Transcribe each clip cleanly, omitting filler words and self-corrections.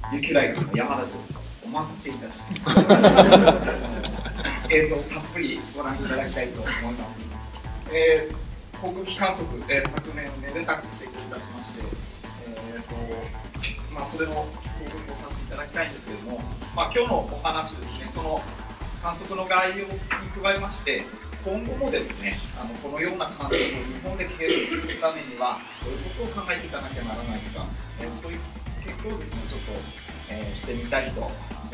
琉球大学の山田とお待たせいたしました映像たっぷりご覧いただきたいと思います。航空機観測、昨年めでたく成功いたしまして、それの報告をさせていただきたいんですけれども、今日のお話ですね、その観測の概要に加えまして、今後もですね、このような観測を日本で継続するためにはどういうことを考えていかなきゃならないのか、そういう結果をですね、ちょっと、してみたいと思い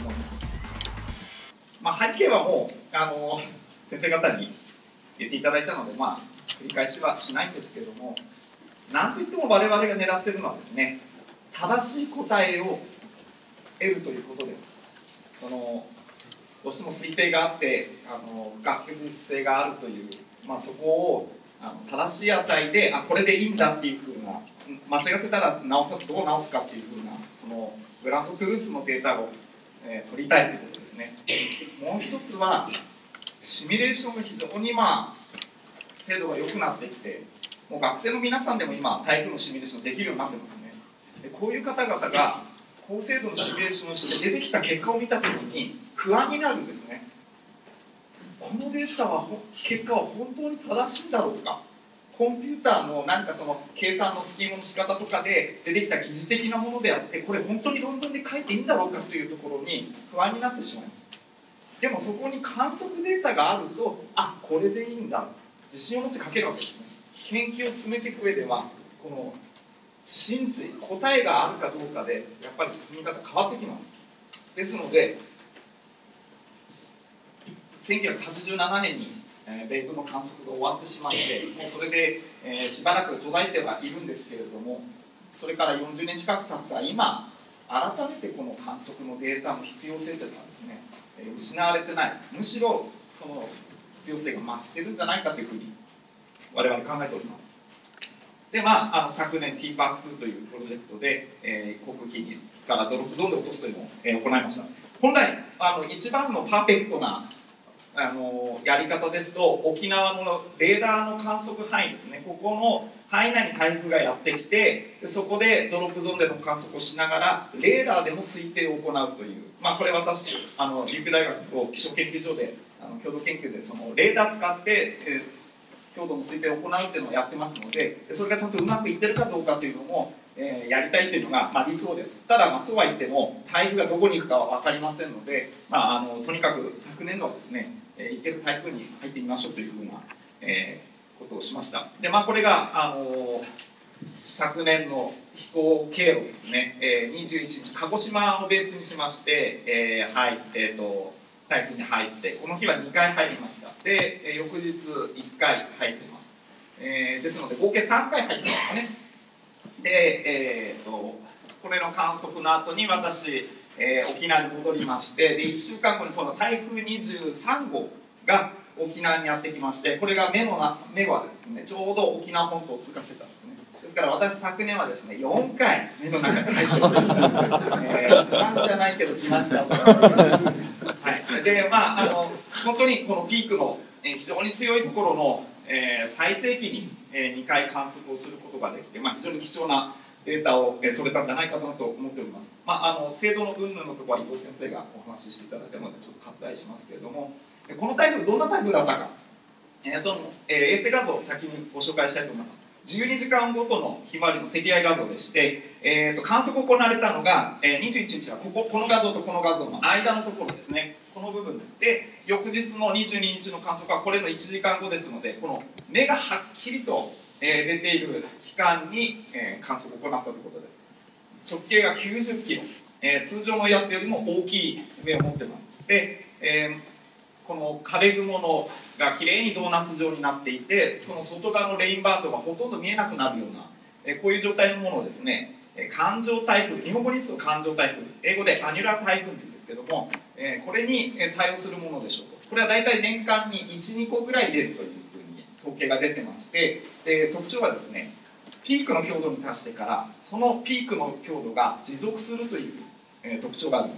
ます。背景はもう先生方に言っていただいたので、繰り返しはしないんですけれども、なんといっても我々が狙っているのはですね、正しい答えを得るということです。どうしても推定があって学術性があるという、そこを正しい値でこれでいいんだっていうふうな、間違ってたらどう直すかっていうふうな、そのグラフトゥルースのデータを、取りたいということですね。もう一つはシミュレーションが非常に精度が良くなってきて、もう学生の皆さんでも今台風のシミュレーションできるようになってますね。でこういう方々が高精度のシミュレーションをして出てきた結果を見たときに不安になるんですね。このデータは結果は本当に正しいんだろうか、コンピューターの何かその計算のスキームの仕方とかで出てきた疑似的なものであって、これ本当に論文で書いていいんだろうかというところに不安になってしまいます。でもそこに観測データがあると、これでいいんだ、自信を持って書けるわけですね。研究を進めていく上ではこの真知、答えがあるかどうかでやっぱり進み方変わってきます。ですので1987年に米軍の観測が終わってしまって、もうそれでしばらく途絶えてはいるんですけれども、それから40年近く経った今改めてこの観測のデータの必要性というのはですね、失われてない、むしろその必要性が増しているんじゃないかというふうに我々考えております。で昨年 TPARK2 というプロジェクトで、航空機からドロップゾーンで落とすというのを、行いました。本来一番のパーフェクトなやり方ですと、沖縄のレーダーの観測範囲ですね、ここの範囲内に台風がやってきて、そこでドロップゾーンでの観測をしながらレーダーでも推定を行うという、これ私琉球大学と気象研究所で共同研究でそのレーダー使って強度の推定を行うっていうのをやってますので、それがちゃんとうまくいってるかどうかというのも、やりたいというのが、理想です。ただそうは言っても台風がどこに行くかは分かりませんので、とにかく昨年度はですね、行ける台風に入ってみましょうというふうな、ことをしました。でこれが昨年の飛行経路ですね、21日鹿児島をベースにしまして、台風に入って、この日は2回入りました。で翌日1回入ってます。ですので合計3回入ってますかね。で、これの観測の後に私、沖縄に戻りまして、で1週間後にこの台風23号が沖縄にやってきまして、これが目はですね、ちょうど沖縄本島を通過してたんですね。ですから私昨年はですね4回目の中に入っております。自慢じゃないけど自慢しちゃうとで本当にこのピークの非常に強いところの最盛期に2回観測をすることができて、非常に貴重なデータを取れたんじゃないかなと思っております。精度の云々のところは伊藤先生がお話ししていただいたのでちょっと割愛しますけれども、この台風どんな台風だったか、その衛星画像を先にご紹介したいと思います。12時間ごとのひまわりの赤外画像でして、観測行われたのが21日はこの画像とこの画像の間のところですね、この部分です。で翌日の22日の観測はこれの1時間後ですので、この目がはっきりと出ている期間に観測を行ったということです。直径が90キロ、通常のやつよりも大きい目を持ってます。で、この壁雲がきれいにドーナツ状になっていて、その外側のレインバンドがほとんど見えなくなるような、こういう状態のものをですね、環状台風、日本語にすると環状台風、英語でアニュラー台風って言うんですけども、これに対応するものでしょうと。これは大体年間に 1,2 個ぐらい出るというふうに統計が出てまして、特徴はですね、ピークの強度に達してからそのピークの強度が持続するという、特徴があるんです。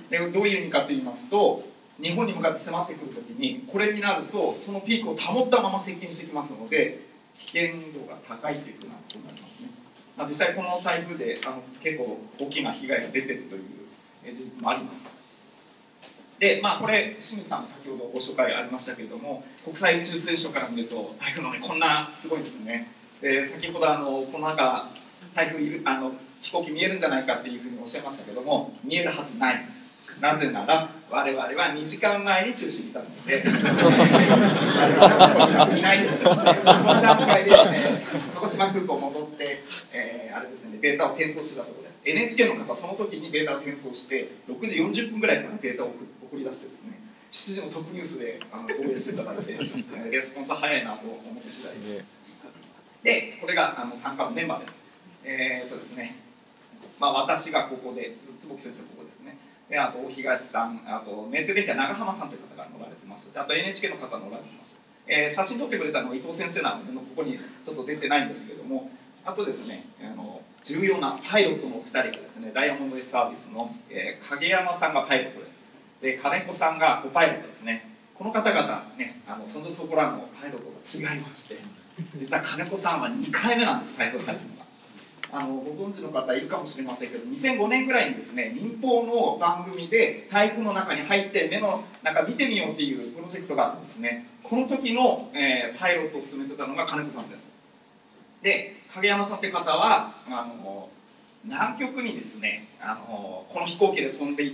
でどういう意味かと言いますと、日本に向かって迫ってくるときにこれになるとそのピークを保ったまま接近してきますので、危険度が高いというふうなことになりますね。実際この台風で結構大きな被害が出ているという事実もあります。で、これ清水さんも先ほどご紹介ありましたけれども、国際宇宙ステーションから見ると台風の目こんなすごいですね。で、先ほどこの中台風いる飛行機見えるんじゃないかっていうふうにおっしゃいましたけども、見えるはずないんです。なぜなら我々は2時間前に中心にいたのでいないんです。この段階で、鹿児島空港戻って、あれですね、データを転送してたところです。NHK の方その時にデータを転送して6時40分ぐらいからデータを送り出してですね、7時のトップニュースで放映していただいてレスポンス早いなと思って次第で、これが参加のメンバーです。ですね、私がここで、坪木先生ここですね。で、あと大東さん、あと明星電機は長浜さんという方が乗られてますし、あと NHK の方乗られてます。写真撮ってくれたのは伊藤先生なのでここにちょっと出てないんですけども、あとですね、重要なパイロットのお二人がですね、ダイヤモンド S サービスの、影山さんがパイロットです。で、金子さんがコパイロットですね。この方々ね、そんじょそこらのパイロットが違いまして、実は金子さんは2回目なんです、台風入るのが。ご存知の方いるかもしれませんけど、2005年ぐらいにですね、民放の番組で台風の中に入って目の中見てみようっていうプロジェクトがあったんですね。この時の、パイロットを進めてたのが金子さんです。で、影山さんって方は南極にですね、この飛行機で飛んでいって、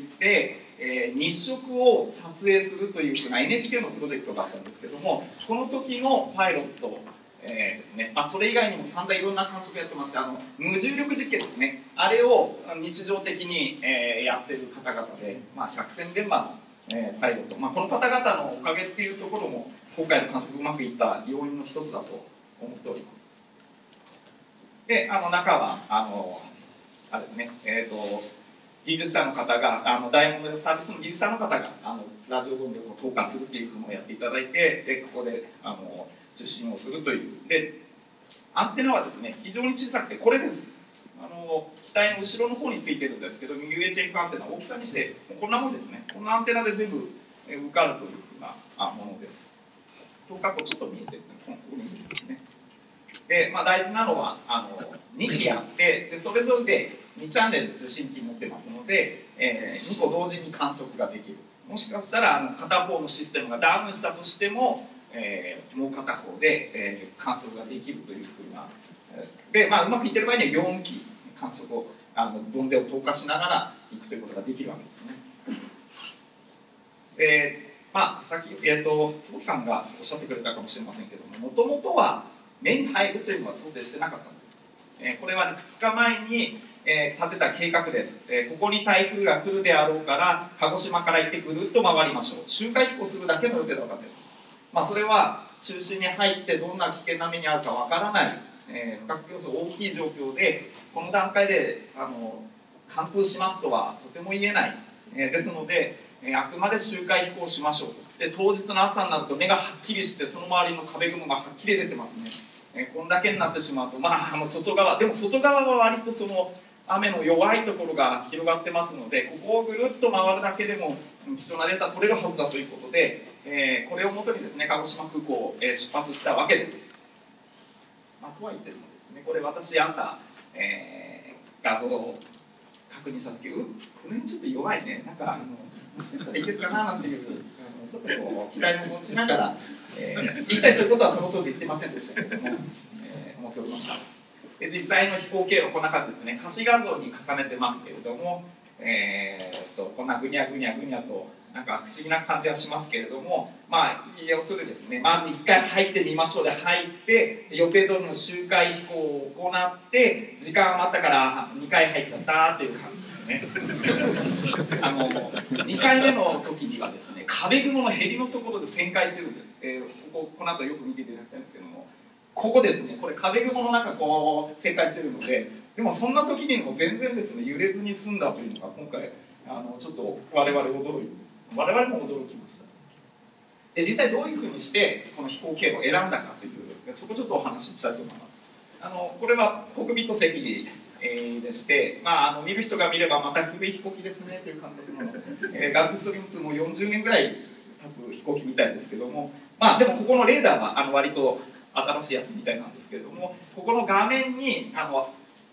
日食を撮影するというふうな NHK のプロジェクトがあったんですけども、この時のパイロットですね、それ以外にも散々いろんな観測やってまして、無重力実験ですね、あれを日常的に、やってる方々で、百戦錬磨の、パイロット、この方々のおかげっていうところも今回の観測うまくいった要因の一つだと思っております。で、中はあれですね、技術者の方がダイヤモンドサービスの技術者の方がラジオゾーンで投下するっていうのをやっていただいて、でここで受信をするという。でアンテナはですね非常に小さくて、これです。機体の後ろの方についてるんですけど UHF アンテナ、大きさにしてこんなもんですね。こんなアンテナで全部受かるというふうなものです。等角をちょっと見えてるここに見えですね。で、大事なのは2機あって、でそれぞれで2チャンネル受信機持ってますので、2個同時に観測ができる。もしかしたら片方のシステムがダウンしたとしても、もう片方で、観測ができるというふうな。で、うまくいってる場合には4機観測をゾンデを投下しながら行くということができるわけですね。で、さっき坪木さんがおっしゃってくれたかもしれませんけども、もともとは目に入るというのは想定してなかったんです。これは、2日前に、立てた計画です。ここに台風が来るであろうから鹿児島から行ってぐるっと回りましょう。周回飛行するだけの予定だったんです。それは中心に入ってどんな危険な目に遭うかわからない、不確定要素大きい状況でこの段階で貫通しますとはとても言えない、ですので、あくまで周回飛行しましょう。で当日の朝になると目がはっきりして、その周りの壁雲がはっきり出てますね。こんだけになってしまうと、外側でも外側は割とその雨の弱いところが広がってますので、ここをぐるっと回るだけでも貴重なデータ取れるはずだということで、これをもとにですね鹿児島空港を出発したわけです。とは言ってもですね、これ私朝、画像を確認した時この辺ちょっと弱いね、もしかしたらいけるかななんていうちょっとこう期待も持ちながら、一切そういうことはその通り言ってませんでしたけれども、思っておりました。で実際の飛行経路、こんな感じですね。可視画像に重ねてますけれども、こんなぐにゃぐにゃぐにゃと不思議な感じはしますけれども、要するにですね、まず1回入ってみましょうで入って予定通りの周回飛行を行って時間余ったから2回入っちゃったっていう感じですね。2回目の時にはですね壁雲のへりのところで旋回してるんです。この後よく見ていただきたいんですけども、ここですね、これ壁雲の中こう旋回してるので、でもそんな時にも全然ですね揺れずに済んだというのが今回ちょっと我々も驚きました。で実際どういうふうにしてこの飛行経路を選んだかという、そこちょっとお話ししたいと思います。これはコックピット席でして、見る人が見ればまた古い飛行機ですねという感覚の、ガックストリーム2も40年ぐらい経つ飛行機みたいですけども、でもここのレーダーは割と新しいやつみたいなんですけれども、ここの画面に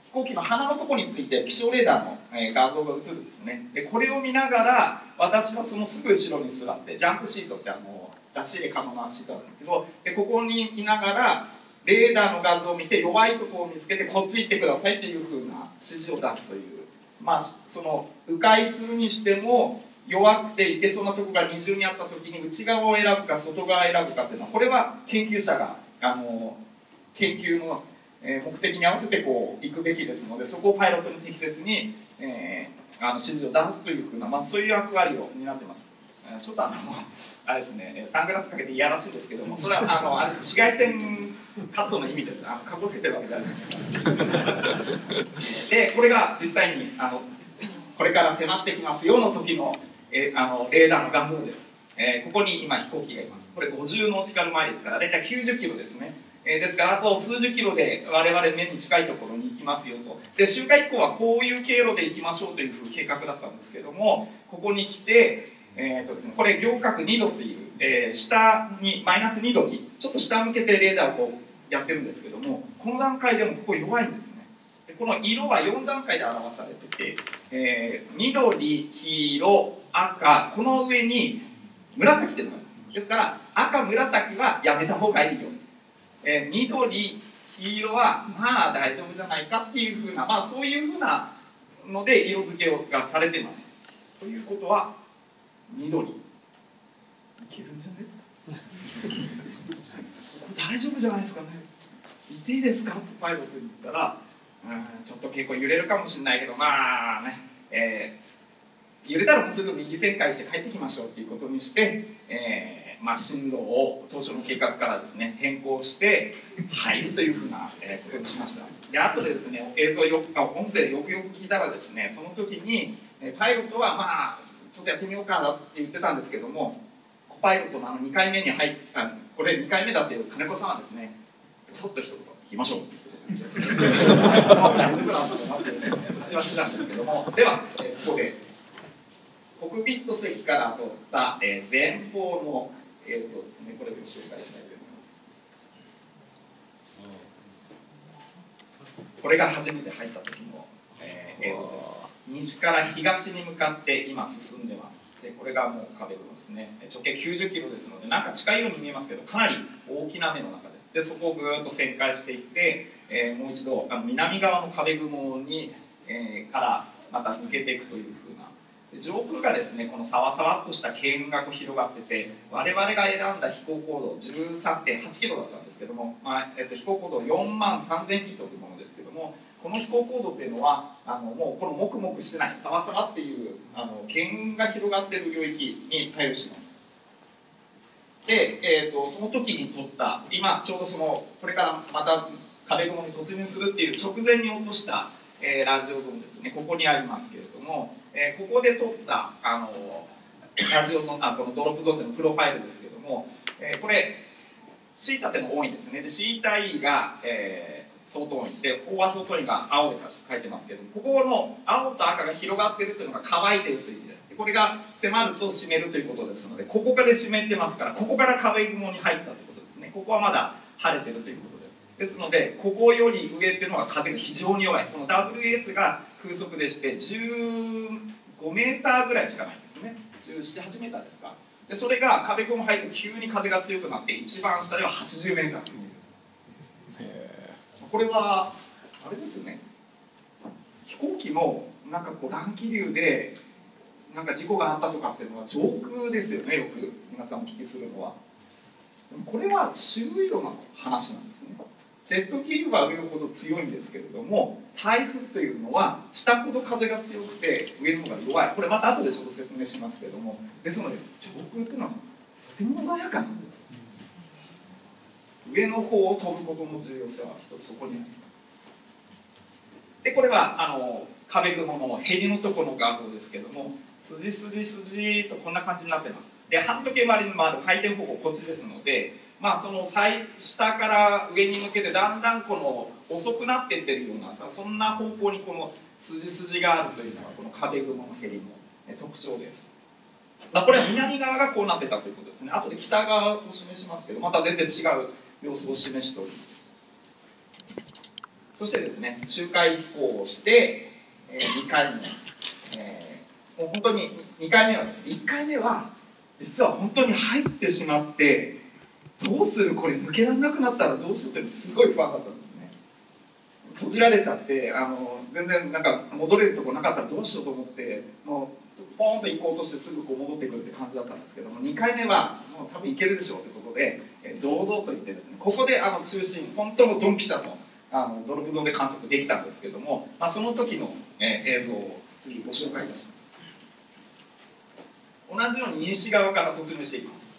飛行機の鼻のところについて気象レーダーの画像が映るんですね。でこれを見ながら私はそのすぐ後ろに座って、ジャンプシートって出し入れ可能なシートなんですけど、でここにいながらレーダーの画像を見て弱いところを見つけてこっち行ってくださいっていう風な指示を出すという、まあその迂回するにしても弱くていけそうなところが二重にあった時に内側を選ぶか外側を選ぶかっていうのは、これは研究者が研究の目的に合わせてこう行くべきですので、そこをパイロットに適切に、指示を出すというふうな、まあ、そういう役割を担ってます。ちょっとあれですね、サングラスかけていやらしいですけども、それはあれです、紫外線カットの意味です。かっこつけてるわけじゃないです。でこれが実際にこれから迫ってきますよの時のレーダーの画像です。ここに今飛行機がいます。これ50ノーティカルマイルですから大体90キロですね。ですからあと数十キロで我々目に近いところに行きますよと。で周回飛行はこういう経路で行きましょうという計画だったんですけども、ここに来て、ですね、これ仰角2度っていう、下にマイナス2度にちょっと下向けてレーダーをこうやってるんですけども、この段階でもここ弱いんですね。でこの色は4段階で表されてて、緑、黄色、赤、この上に紫っていうのがあります。ですから赤、紫はやめた方がいいよ、緑、黄色はまあ大丈夫じゃないかっていうふうな、まあそういうふうなので色付けがされています。ということは緑いけるんじゃねこれ大丈夫じゃないですかね、行っていいですかってパイロットに言ったら、ちょっと結構揺れるかもしれないけどまあね、揺れたらもうすぐ右旋回して帰ってきましょうっていうことにして、まあ、進路を当初の計画からですね変更して入るというふうなことにしました。で後でですね音声よくよく聞いたらですね、その時にパイロットはまあちょっとやってみようかなって言ってたんですけども、コパイロットの2回目にこれ2回目だっていう金子さんはですね、ちょっと一言聞きましょうって一言大丈夫なんだろうなって感じはしてたんですけども、では、ここでコクピット席から撮った、前方の映像ですね、これを紹介したいと思います。これが初めて入った時の、映像です。西から東に向かって今進んでます。でこれがもう壁雲ですね。直径90キロですのでなんか近いように見えますけど、かなり大きな目の中です。でそこをぐーっと旋回していって、もう一度南側の壁雲に、からまた抜けていくというふうな、上空がですねこのさわさわっとした軽雲がこう広がってて、我々が選んだ飛行高度 13.8 キロだったんですけども、飛行高度4万3000フィートというものですけども、この飛行高度っていうのはもうこのもくもくしてないさわさわっていう軽雲が広がっている領域に対応します。で、その時に撮った今ちょうどこれからまた壁雲に突入するっていう直前に落とした、ラジオドームですね、ここにありますけれども、ここで撮ったラジオのこのドロップゾーンでのプロファイルですけども、これ C 縦の多いんですね。で C 対が、相当多いで、飽和相当位が青で書いてますけども、ここの青と赤が広がっているというのが乾いているという意味です。これが迫ると湿るということですので、ここから湿ってますから、ここから壁雲に入ったということですね。ここはまだ晴れているということです。ですのでここより上っていうのは風が非常に弱い。この WS が風速でして15メーターぐらいしかないんですね。17、8メーターですか。でそれが壁雲入ると急に風が強くなって一番下では80メーターという。これはあれですよね、飛行機のなんかこう乱気流でなんか事故があったとかっていうのは上空ですよね、よく皆さんお聞きするのは。これは中緯度の話なんですね。ジェット気流は上ほど強いんですけれども、台風というのは下ほど風が強くて上の方が弱い。これまた後でちょっと説明しますけれども、ですので上空っていうのはとても穏やかなんです。上の方を飛ぶことの重要性は一つそこにあります。でこれは壁雲のへりのところの画像ですけども、筋とこんな感じになっています。で半時計回りの回る回転方向こっちですので、その下から上に向けてだんだんこの遅くなっていってるようなそんな方向にこの筋があるというのがこの壁雲のへりの特徴です。これは南側がこうなってたということですね。後で北側を示しますけど、また全然違う様子を示しております。 そしてですね、周回飛行をして、2回目、もう本当に2回目はですね、1回目は実は本当に入ってしまって、どうするこれ抜けられなくなったらどうしようってすごい不安だったんですね。閉じられちゃって全然なんか戻れるとこなかったらどうしようと思って、もうポーンと行こうとしてすぐこう戻ってくるって感じだったんですけども、2回目はもう多分行けるでしょうということで、堂々と言ってですね、ここで中心本当のドンピシャのドロップゾーンで観測できたんですけども、その時の、映像を次ご紹介いたします。同じように西側から突入していきます。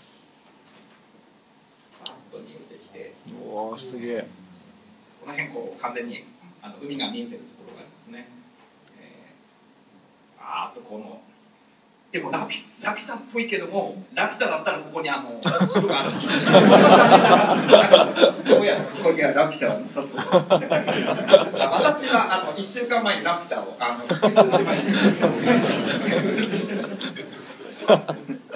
バッと逃げてきて、 おーすげえ。 この辺こう完全に海が見えてるところがありますね。あとこのでもラピュタっぽいけども、ラピュタだったらここに城があるんですどうやらここにはラピュタはなさそうです。私は1週間前にラピュタを復習しました。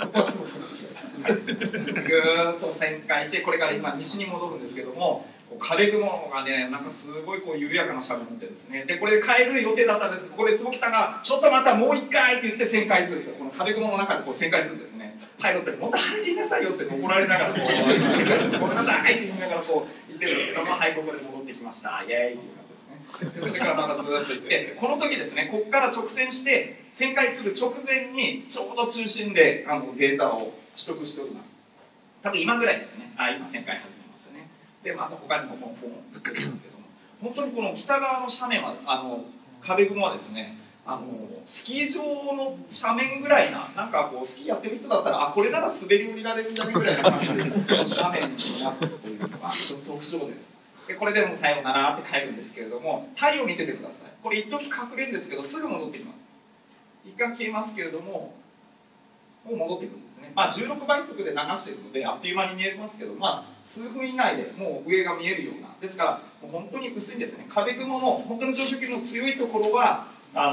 ぐーっと旋回して、これから今西に戻るんですけども、壁雲がね、なんかすごいこう緩やかな斜面を持ってですね、でこれで帰る予定だったんですけど、ここで坪木さんがちょっとまたもう一回って言って旋回する、この壁雲の中でこう旋回するんですね。パイロットにもっと入っていなさいよって怒られながらこう旋回する、ごめんなさいって言いながらこう言ってるんですけども、はい、ここで戻ってきました、イエーイっていう感じですね。でそれからまたずっと行って、この時ですね、ここから直線して旋回する直前にちょうど中心でデータを取得しております。多分今ぐらいですね。今旋回始めましたね。でまた他にもポンポン言ってるんですけども、本当にこの北側の斜面は壁雲はですね、スキー場の斜面ぐらいな、なんかこうスキーやってる人だったらこれなら滑り降りられるんじゃねぐらいな感じで斜面になっているというのが一つ特徴です。でこれでもうさようならって帰るんですけれども、太陽見ててください。これ一時隠れるんですけどすぐ戻ってきます。一回消えますけれども、もう戻ってくるんですね。16倍速で流しているのであっという間に見えますけど、数分以内でもう上が見えるような、ですからもう本当に薄いんですね。壁雲の本当に上昇気流の強いところは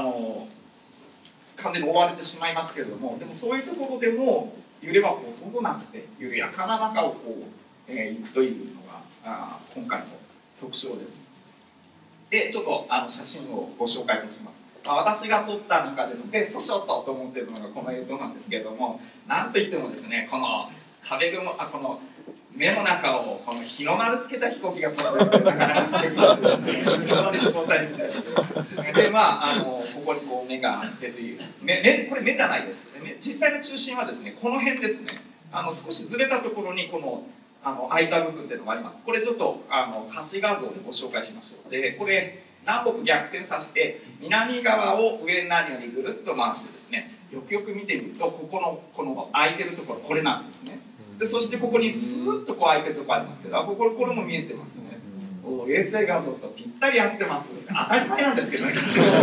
完全に覆われてしまいますけれども、でもそういうところでも揺れはほとんどなくて、緩やかな中をこう、行くというのが今回の特徴です。でちょっと写真をご紹介いたします。私が撮った中でのベストショットと思っているのがこの映像なんですけれども、なんといってもですね、この壁雲この目の中をこの日の丸つけた飛行機が飛んでる、なかなか素敵ですね。日の丸飛行隊みたいです。でここにこう目があってというこれ目じゃないです。実際の中心はですね、この辺ですね。少しずれたところにこの空いた部分っていうのがあります。これちょっと可視画像でご紹介しましょう。でこれ南北逆転させて南側を上になるようにぐるっと回してですね、よくよく見てみるとこの空いてるところこれなんですね。でそしてここにスーッとこう空いてるところありますけど、これも見えてますね。衛星画像とぴったり合ってます。当たり前なんですけどね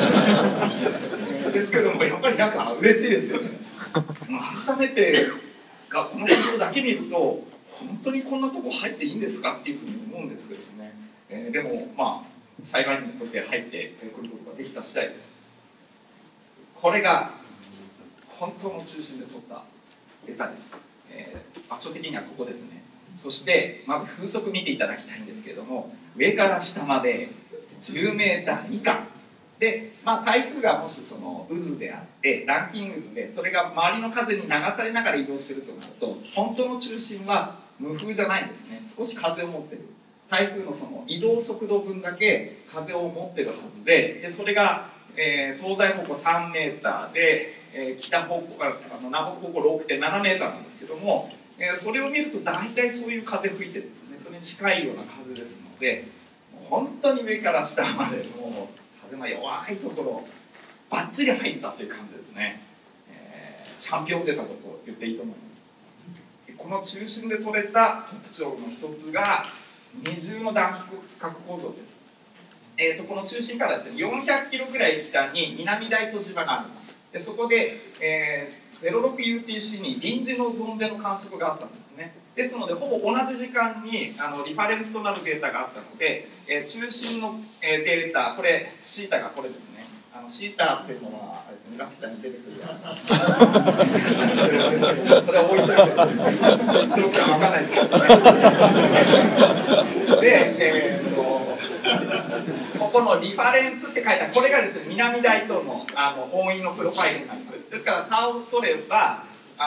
ですけどもやっぱりなんか嬉しいですよね。改めてこの映像だけ見ると本当にこんなとこ入っていいんですかっていうふうに思うんですけどね、でも幸いにこうやって入ってくることができた次第です。これが本当の中心で撮ったデータです。場所的にはここですね。そしてまず風速見ていただきたいんですけれども、上から下まで10メーター以下で、台風がもしその渦であって乱気渦でそれが周りの風に流されながら移動しているとなると、本当の中心は無風じゃないんですね。少し風を持っている。台風のその移動速度分だけ風を持ってるはずで、それが、東西方向3メーターで、北方向南北方向 6.7 メーターなんですけども、それを見ると大体そういう風吹いてるんですね。それに近いような風ですので、本当に上から下までもう風の弱いところバッチリ入ったという感じですね。チャンピオン出たことを言っていいと思います。この中心で取れた特徴の一つが二重の暖気核構造です。この中心からですね400キロぐらい北に南大東島があります。でそこで、06UTC に臨時のゾーンでの観測があったんですね。ですのでほぼ同じ時間にリファレンスとなるデータがあったので、中心の、データ、これシータがこれですね。シータっていうのはあれですね、ラピュタに出てくるそれを置いといて鶴木さん分かんないですけどね。で、ここのリファレンスって書いてある、これがですね、南大東の音韻のプロファイルになります。ですから差を取れば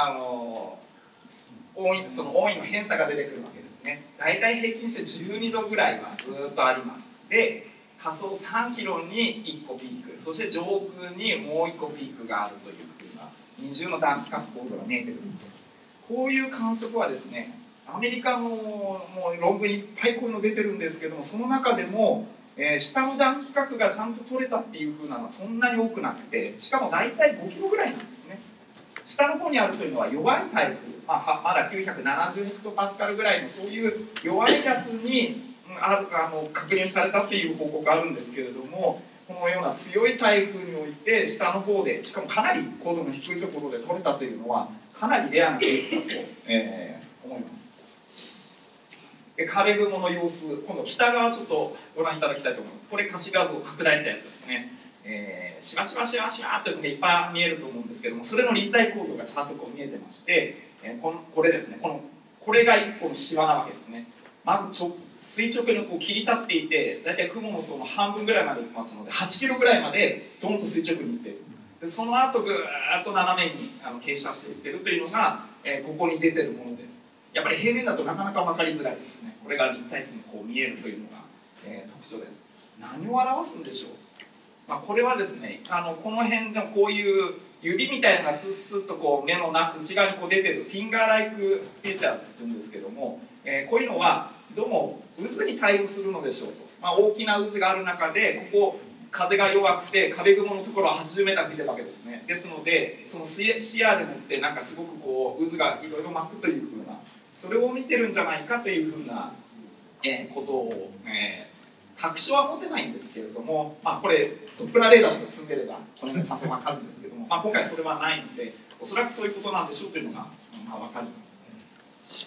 その音韻の偏差が出てくるわけですね。大体平均して12度ぐらいはずっとあります。で、下層3キロに1個ピーク、そして上空にもう1個ピークがあるというふうな二重の暖気核構造が見えてくる。こういう観測はですね、アメリカのもう論文いっぱいこういうの出てるんですけども、その中でも、下の暖気核がちゃんと取れたっていうふうなのはそんなに多くなくて、しかも大体5キロぐらいなんですね。下の方にあるというのは弱いタイプ、まだ970ヘクトパスカルぐらいのそういう弱いやつに確認されたっていう報告があるんですけれども、このような強い台風において下の方で、しかもかなり高度の低いところで取れたというのはかなりレアなケースだと、思います。で、壁雲の様子、今度北側ちょっとご覧いただきたいと思います。これ可視画像を拡大したやつですね。しわしわしわしわというのがいっぱい見えると思うんですけども、それの立体構造がちゃんとこう見えてまして、これですね、これが一個のしわなわけですね。まず垂直にこう切り立っていて、大体雲の層の半分ぐらいまでいきますので、8キロぐらいまでドンと垂直にいってる。でその後ぐーっと斜めに傾斜していってるというのが、ここに出てるものです。やっぱり平面だとなかなか分かりづらいですね。これが立体的にこう見えるというのが、特徴です。何を表すんでしょう。これはですね、この辺のこういう指みたいなのがスッスッとこう目の内側にこう出てるフィンガーライクフィーチャーズっていうんですけども、こういうのはどうも渦に対応するのでしょうと。大きな渦がある中でここ風が弱くて壁雲のところは80メーター吹いてるわけですね。ですのでその視野でもってなんかすごくこう渦がいろいろ巻くというふうな、それを見てるんじゃないかというふうな、ことを、確証は持てないんですけれども、これドップラーレーダーとか積んでればこれがちゃんと分かるんですけども、今回それはないのでおそらくそういうことなんでしょうというのが、分かります。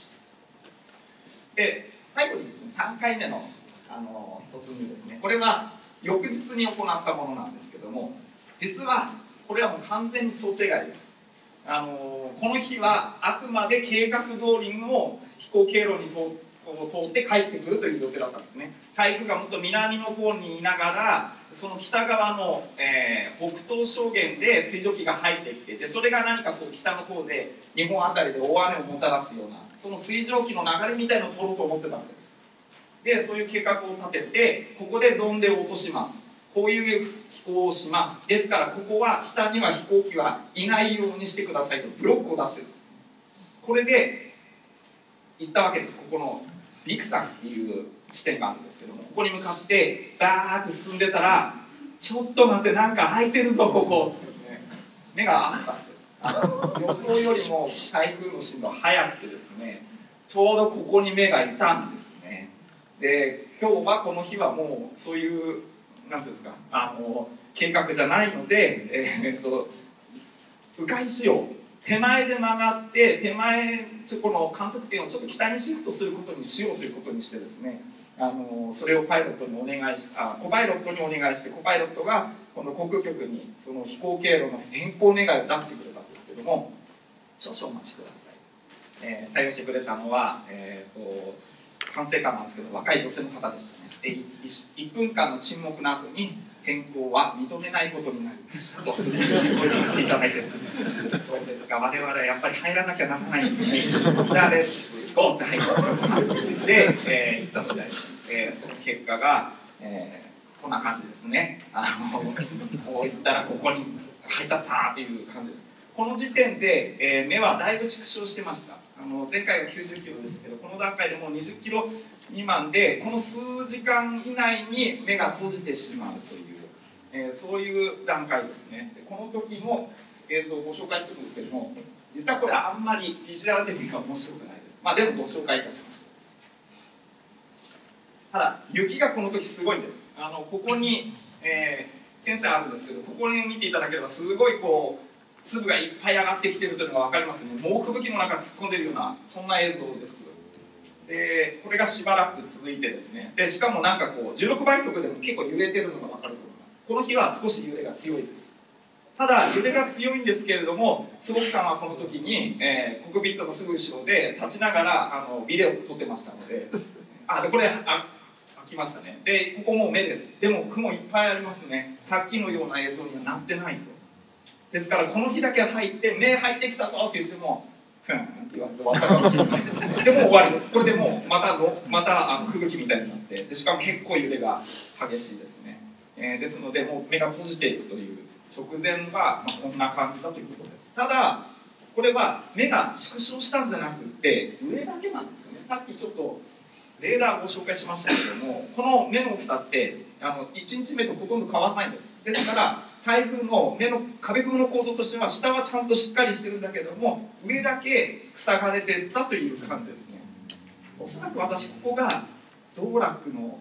で最後にですね、3回目の、突入ですね。これは翌日に行ったものなんですけども、実はこれはもう完全に想定外です。この日はあくまで計画通りの飛行経路に通って帰ってくるという予定だったんですね。台風がもっと南の方にいながら、その北側の、北東証言で水蒸気が入ってきて、でそれが何かこう北の方で日本辺りで大雨をもたらすような、その水蒸気の流れみたいのを取ろうと思ってたんです。でそういう計画を立てて、ここでゾンデを落とします。こういう飛行をします。ですからここは下には飛行機はいないようにしてくださいとブロックを出してるんです。これで行ったわけです。ここのビクサクっていう地点があるんですけども、ここに向かってバーって進んでたら、ちょっと待って、なんか開いてるぞここって、ね、目があったんです。予想よりも台風の進路が速くてですね、ちょうどここに目がいたんですね。で今日はこの日はもうそういうなんていうんですか、計画じゃないので、迂回しよう、手前で曲がってこの観測点をちょっと北にシフトすることにしようということにしてですね、それをパイロットにお願いしコパイロットにお願いして、コパイロットがこの航空局にその飛行経路の変更願いを出してくれたんですけども、少々お待ちください。対応してくれたのは、管制官なんですけど若い女性の方でしたね。で 1分間の沈黙の後に変更は認めないことになりましたと美しい声で言っていただいて、そうですか、我々はやっぱり入らなきゃならないんですね。じゃあレッツゴーって入ってで、行った次第です。その結果が、こんな感じですね。こういったらここに入っちゃったという感じです。この時点で、目はだいぶ縮小してました。前回が90キロでしたけど、この段階でもう20キロ未満で、この数時間以内に目が閉じてしまうという、そういう段階ですね。でこの時の映像をご紹介するんですけども、実はこれあんまりビジュアル的には面白くないです。でもご紹介いたします。ただ雪がこの時すごいんです。ここに、センサーあるんですけど、ここに見ていただければすごいこう粒がいっぱい上がってきているというのが分かりますね。猛吹雪の中突っ込んでいるようなそんな映像です。でこれがしばらく続いてですね、でしかもなんかこう16倍速でも結構揺れてるのが分かると思います。この日は少し揺れが強いです。ただ揺れが強いんですけれども、坪木さんはこの時に、コックピットのすぐ後ろで立ちながらビデオを撮ってましたので、でこれ書きましたね。でここも目です。でも雲いっぱいありますね。さっきのような映像にはなってないと。ですからこの日だけ入って目入ってきたぞって言ってもふんって言われて終わったかもしれないですね。でも終わりです。これでもうまた吹雪みたいになって、でしかも結構揺れが激しいですね。ですのでもう目が閉じていくという直前は、こんな感じだということです。ただこれは目が縮小したんじゃなくて上だけなんですよね。さっきちょっとレーダーをご紹介しましたけれども、この目の大きさって1日目とほとんど変わらないんです。ですから台風の目の壁雲の構造としては下はちゃんとしっかりしてるんだけども上だけ塞がれていったという感じですね。おそらく私ここが道楽の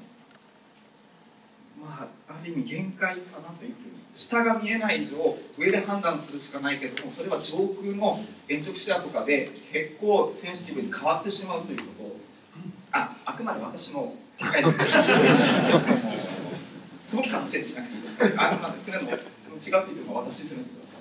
ある意味限界かなというふうに、下が見えない以上上で判断するしかないけども、それは上空の延直視野とかで結構センシティブに変わってしまうということを、あくまで私の理解ですけど坪木さんのせいにしなくていいですか。あくまでそれの違うと言っても私に責めてくださ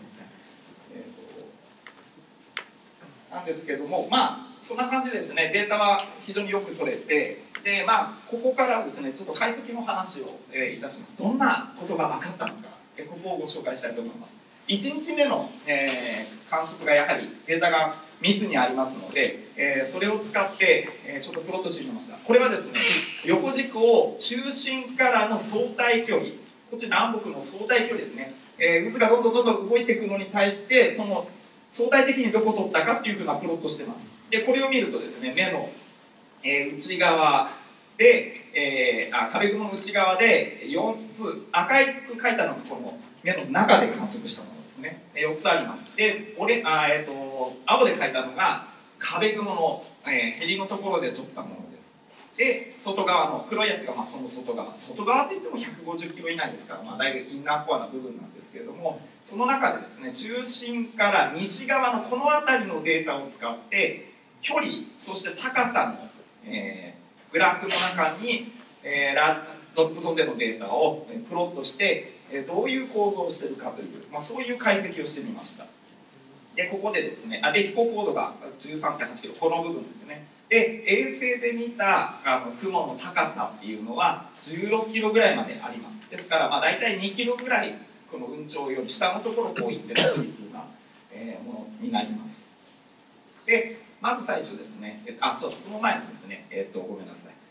い。なんですけども、そんな感じでですね、データは非常によく取れて、でここからですねちょっと解析の話を、いたします。どんなことが分かったのか、ここをご紹介したいと思います。1日目の、観測がやはりデータが密にありますので、それを使って、ちょっとプロットしてみました。これはですね横軸を中心からの相対距離、こっち南北の相対距離ですね、渦がどんどん動いていくのに対してその相対的にどこを取ったかっていうふうなプロットしてます。でこれを見るとですね目の内側で、壁雲の内側で4つ赤く書いたのがこの目の中で観測したものですね。4つあります。で青で書いたのが壁雲の、へりのところで撮ったものです。で外側の黒いやつがその外側って言っても150キロ以内ですから、だいぶインナーコアな部分なんですけれども、その中でですね中心から西側のこの辺りのデータを使って距離そして高さの、グラフの中に、ドップゾでのデータをプロットしてどういう構造をしているかという、そういう解析をしてみました。でここでですねで飛行高度が 13.8 キロ、この部分ですね。で衛星で見た雲の高さっていうのは16キロぐらいまであります。ですから大体2キロぐらいこの雲頂より下のところをこういってるというふうな、ものになります。でまず最初ですね、その前にですね、ごめんなさい、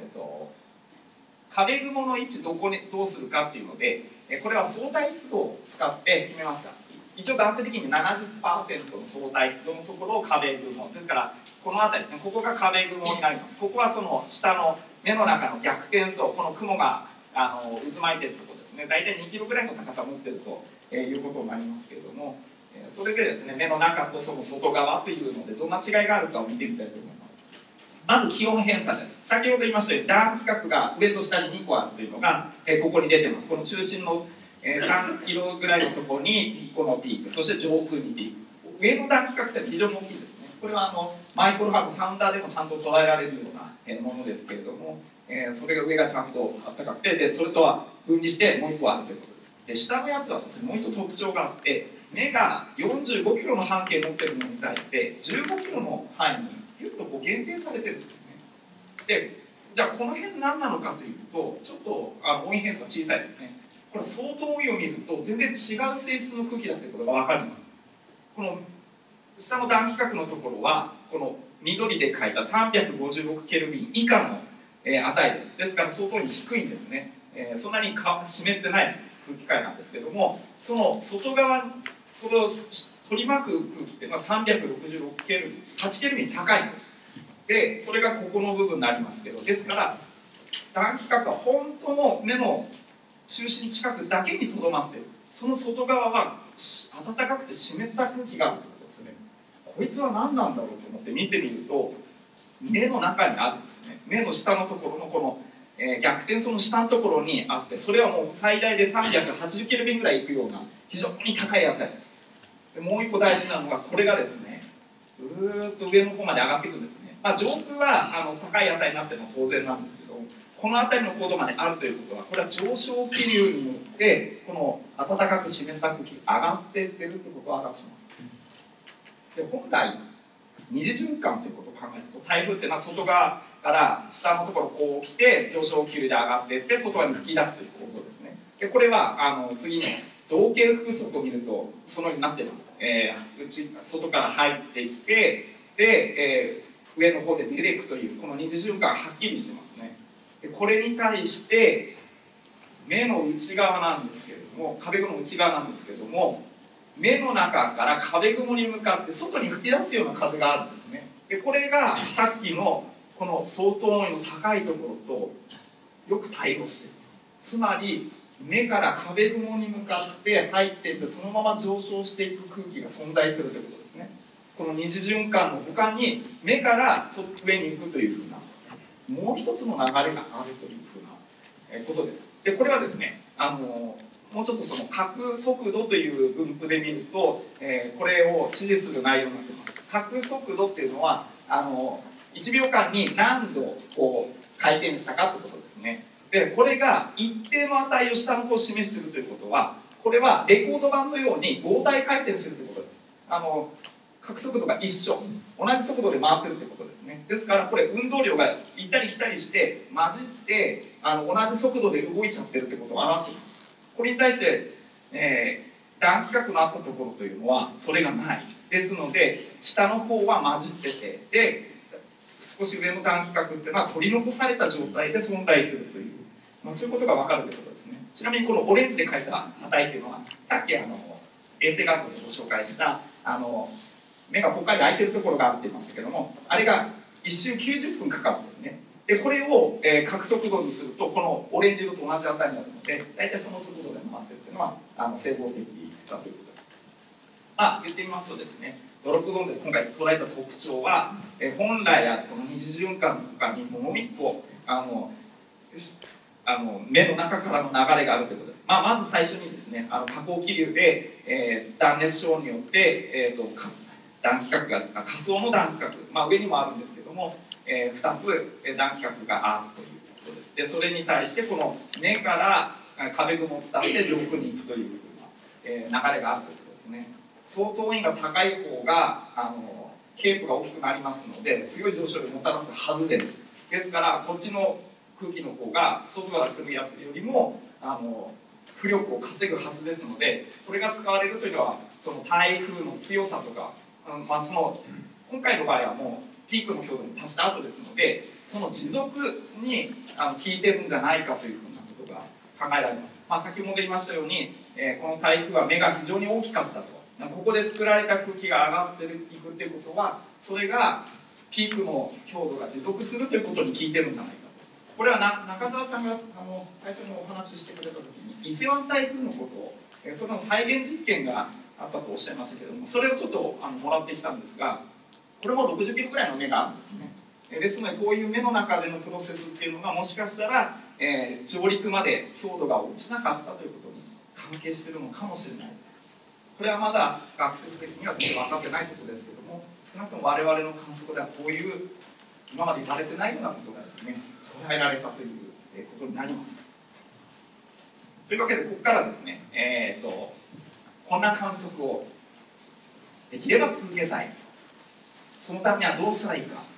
壁雲の位置どうするかっていうので、これは相対湿度を使って決めました。一応断定的に 70% の相対湿度のところを壁雲ですから、この辺りですね、ここが壁雲になります。ここはその下の目の中の逆転層、この雲が渦巻いているところですね、大体2キロぐらいの高さを持っているということになりますけれども、それでですね目の中とその外側というのでどんな違いがあるかを見てみたいと思います。まず気温偏差です。先ほど言いましたように暖気核が上と下に2個あるというのがここに出てます。この中心の3キロぐらいのところにこのピーク、そして上空にピーク、上の暖気核って非常に大きいですね。これはマイクロ波のサウンダーでもちゃんと捉えられるようなものですけれども、それが上がちゃんと暖かくて、でそれとは分離してもう1個あるということです。で下のやつはですねもう一つ特徴があって、目が45キロの半径を持っているものに対して15キロの範囲にギュッとこう限定されてるんですね。でじゃあこの辺何なのかというと、ちょっと音位偏差小さいですね。これ相当多いを見ると全然違う性質の空気だということが分かります。この下の暖気核のところはこの緑で書いた356ケルビン以下の値です。ですから相当に低いんですね。そんなに湿ってない空気階なんですけども、その外側それを取り巻く空気って366ケルビン、8ケルビン高いんです。でそれがここの部分になりますけど、ですから暖気核は本当の目の中心近くだけにとどまっている。その外側は暖かくて湿った空気があるということですね。こいつは何なんだろうと思って見てみると目の中にあるんですね。目の下のところのこの逆転層の下のところにあって、それはもう最大で380ケルビンぐらいいくような非常に高い値です。でもう一個大事なのがこれがですねずーっと上の方まで上がっていくんですね。上空は高い値になっても当然なんですけど、この辺りの高度まであるということはこれは上昇気流によってこの暖かく湿った空気が上がっていってるということを表します。で本来二次循環ということを考えると、台風って外側がから下のところこう来て上昇気流で上がっていって外側に吹き出すという構造ですね。でこれは次の同型風速を見るとそのようになっています。外から入ってきてで、上の方で出ていくというこの二次循環がはっきりしてますね。でこれに対して目の内側なんですけれども、壁雲の内側なんですけれども、目の中から壁雲に向かって外に吹き出すような風があるんですね。でこれがさっきのこの相当温位の高いところとよく対応している。つまり目から壁雲に向かって入っていってそのまま上昇していく空気が存在するということですね。この二次循環の他に目から上に行くというふうなもう一つの流れがあるというふうなことです。でこれはですねもうちょっとその角速度という分布で見ると、これを指示する内容になっています。角速度っていうのは1秒間に何度こう回転したかということですね。でこれが一定の値を下の方を示しているということは、これはレコード盤のように合体回転しているということです。角速度が一緒、同じ速度で回っているということですね。ですからこれ運動量が行ったり来たりして混じって同じ速度で動いちゃってるということを表しています。これに対して、暖気角のあったところというのはそれがないですので、下の方は混じってて、で少し上の暖気角っていうのは取り残された状態で存在するという、そういうことが分かるということですね。ちなみにこのオレンジで書いた値というのはさっき衛星画像でご紹介した目がぽっかり開いてるところがあっていましたけども、あれが1周90分かかるんですね。でこれを、角速度にするとこのオレンジ色と同じ値になるので、大体その速度で回ってるというのは整合的だということです。言ってみますとですね、ドロップゾーンで今回捉えた特徴は、本来この二次循環の他にもう一個目の中からの流れがあるということです。まず最初にですね下降気流で、断熱症によって、暖気核が仮想の暖気核、上にもあるんですけども、2つ暖気核があるということです。でそれに対してこの目から壁雲を伝って上空に行くというふうな、流れがあるということですね。相当温が高い方がケープが大きくなりますので強い上昇をもたらすはずです。ですからこっちの空気の方が外から来るやつよりも浮力を稼ぐはずですので、これが使われるというのはその台風の強さとか、今回の場合はもうピークの強度に達した後ですので、その持続に効いてるんじゃないかというふうなことが考えられます。先ほど言いましたように、この台風は目が非常に大きかったと。ここで作られた空気が上がっていくということは、それがピークの強度が持続するということに効いてるんじゃないかと。これは中澤さんが最初にお話ししてくれた時に伊勢湾台風のことを、その再現実験があったとおっしゃいましたけれども、それをちょっともらってきたんですが、これも60キロくらいの目があるんですね。ですのでこういう目の中でのプロセスっていうのがもしかしたら、上陸まで強度が落ちなかったということに関係しているのかもしれないです。これはまだ学説的には分かってないことですけども、少なくとも我々の観測ではこういう今まで言われてないようなことがですね捉えられたということになります。というわけでここからですね、こんな観測をできれば続けたい。そのためにはどうしたらいいか。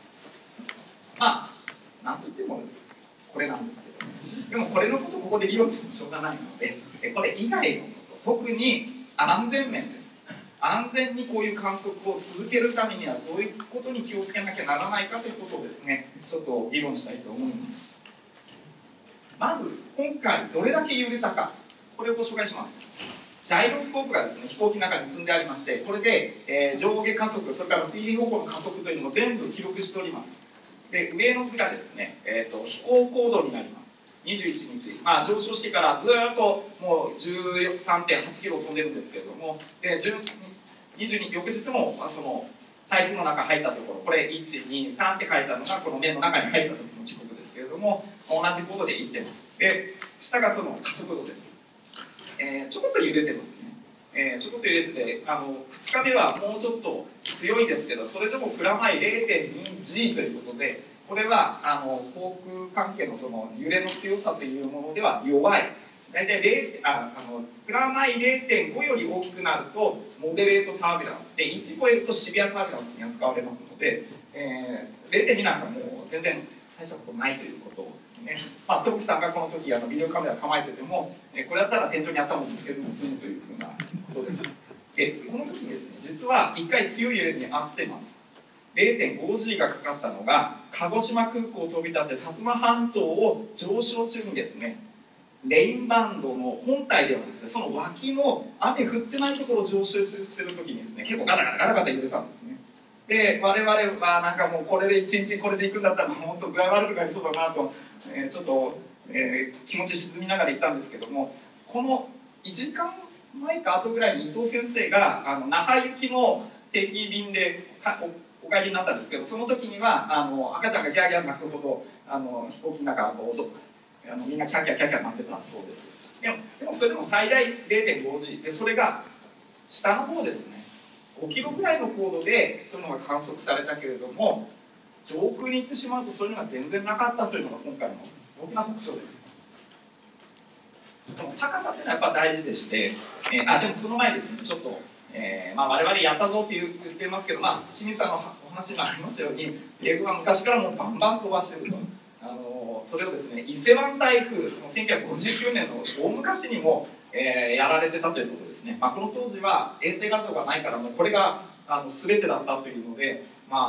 なんといってもこれなんですけど、でもこれのことをここで議論してもしょうがないので、これ以外のこと、特に安全面です。安全にこういう観測を続けるためにはどういうことに気をつけなきゃならないかということをですね、ちょっと議論したいと思います。まず今回どれだけ揺れたか、これをご紹介します。ジャイロスコープがですね飛行機の中に積んでありまして、これで、上下加速、それから水平方向の加速というのを全部記録しております。で上の図がですね、飛行高度になります。21日、上昇してからずっともう 13.8 キロ飛んでるんですけれども、で22翌日もその台風の中入ったところ、これ123って書いたのがこの目の中に入った時の時刻ですけれども、同じ高度で行ってます。で下がその加速度です。ちょこっと揺れてますね。ちょこっと揺れてて、2日目はもうちょっと強いんですけど、それでもプラマイ 0.2G ということで、これは航空関係のその揺れの強さというものでは弱い。大体プラマイ 0.5 より大きくなるとモデレートタービュランスで、1超えるとシビアタービュランスに扱われますので、0.2 なんかもう全然大したことないということですね。ツォックさんがこの時ビデオカメラ構えてても、これだったら天井に頭をぶつけるのずるというふうなことです。この時にですね、実は1回強い揺れに遭ってます。0.5G がかかったのが鹿児島空港を飛び立って薩摩半島を上昇中にですね、レインバンドの本体ではなくてその脇の雨降ってないところを上昇してる時にですね、結構ガタガタガタガタ揺れたんですね。で我々はなんかもうこれで一日これで行くんだったら本当具合悪くなりそうだなと、ちょっと、気持ち沈みながら行ったんですけども、この1時間前か後ぐらいに伊藤先生が那覇行きの定期便でお帰りになったんですけど、その時には赤ちゃんがギャーギャー泣くほど飛行機の中をみんなキャーキャーキャーキャー鳴ってたそうです。でもそれでも最大 0.5G で、それが下の方ですね、5キロぐらいの高度でそういうのが観測されたけれども、上空に行ってしまうとそういうのが全然なかったというのが今回の大きな特徴です。この高さっていうのはやっぱ大事でして、でもその前にですね、ちょっと、我々やったぞって言ってますけど、清水さんのお話にもありましたように、米軍は昔からもうバンバン飛ばしてると。それをですね、伊勢湾台風の1959年の大昔にも、やられてたということですね。この当時は衛星画像がないからもうこれが全てだったというので、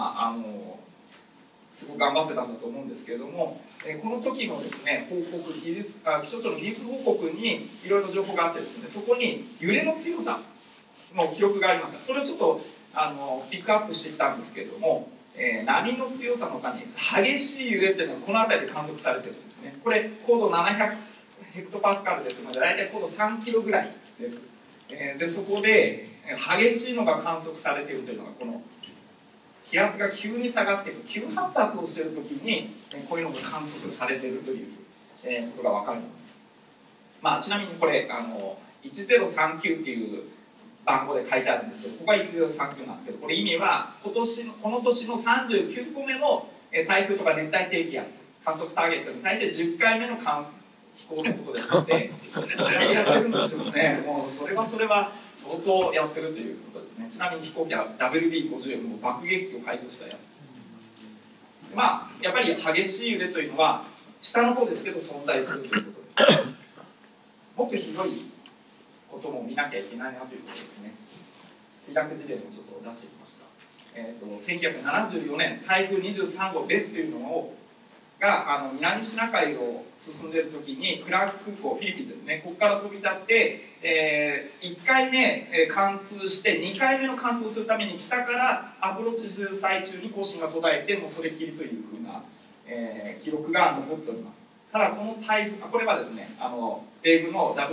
すごく頑張ってたんだと思うんですけれども、この時のですね報告、気象庁の技術報告にいろいろ情報があってですね、そこに揺れの強さの記録がありました。それをちょっとピックアップしてきたんですけれども、波の強さの他に激しい揺れっていうのがこの辺りで観測されてるんですね。これ高度700ヘクトパスカルですので大体高度3キロぐらいです。でそこで激しいのが観測されているというのが、この気圧が急に下がっていく急発達をしている時にこういうのが観測されているということが分かります。ちなみにこれ1039っていう番号で書いてあるんですけど、ここは1039なんですけど、これ意味はこの年の39個目の台風とか熱帯低気圧観測ターゲットに対して10回目の飛行のことですので、やってるんでしょうね。もうそれは相当やってるということですね。ちなみに飛行機は WB50、もう爆撃機を改造したやつ。やっぱり激しい揺れというのは下の方ですけど存在するということです。もっとひどいことも見なきゃいけないなということですね。墜落事例もちょっと出してきました。1974年台風23号ベスというのが南シナ海を進んでいる時にクラーク空港、フィリピンですね、ここから飛び立って、1回目貫通して2回目の貫通するために北からアプローチする最中に交信が途絶えて、もうそれっきりというふうな、記録が残っております。ただこの台風、これはですね米軍の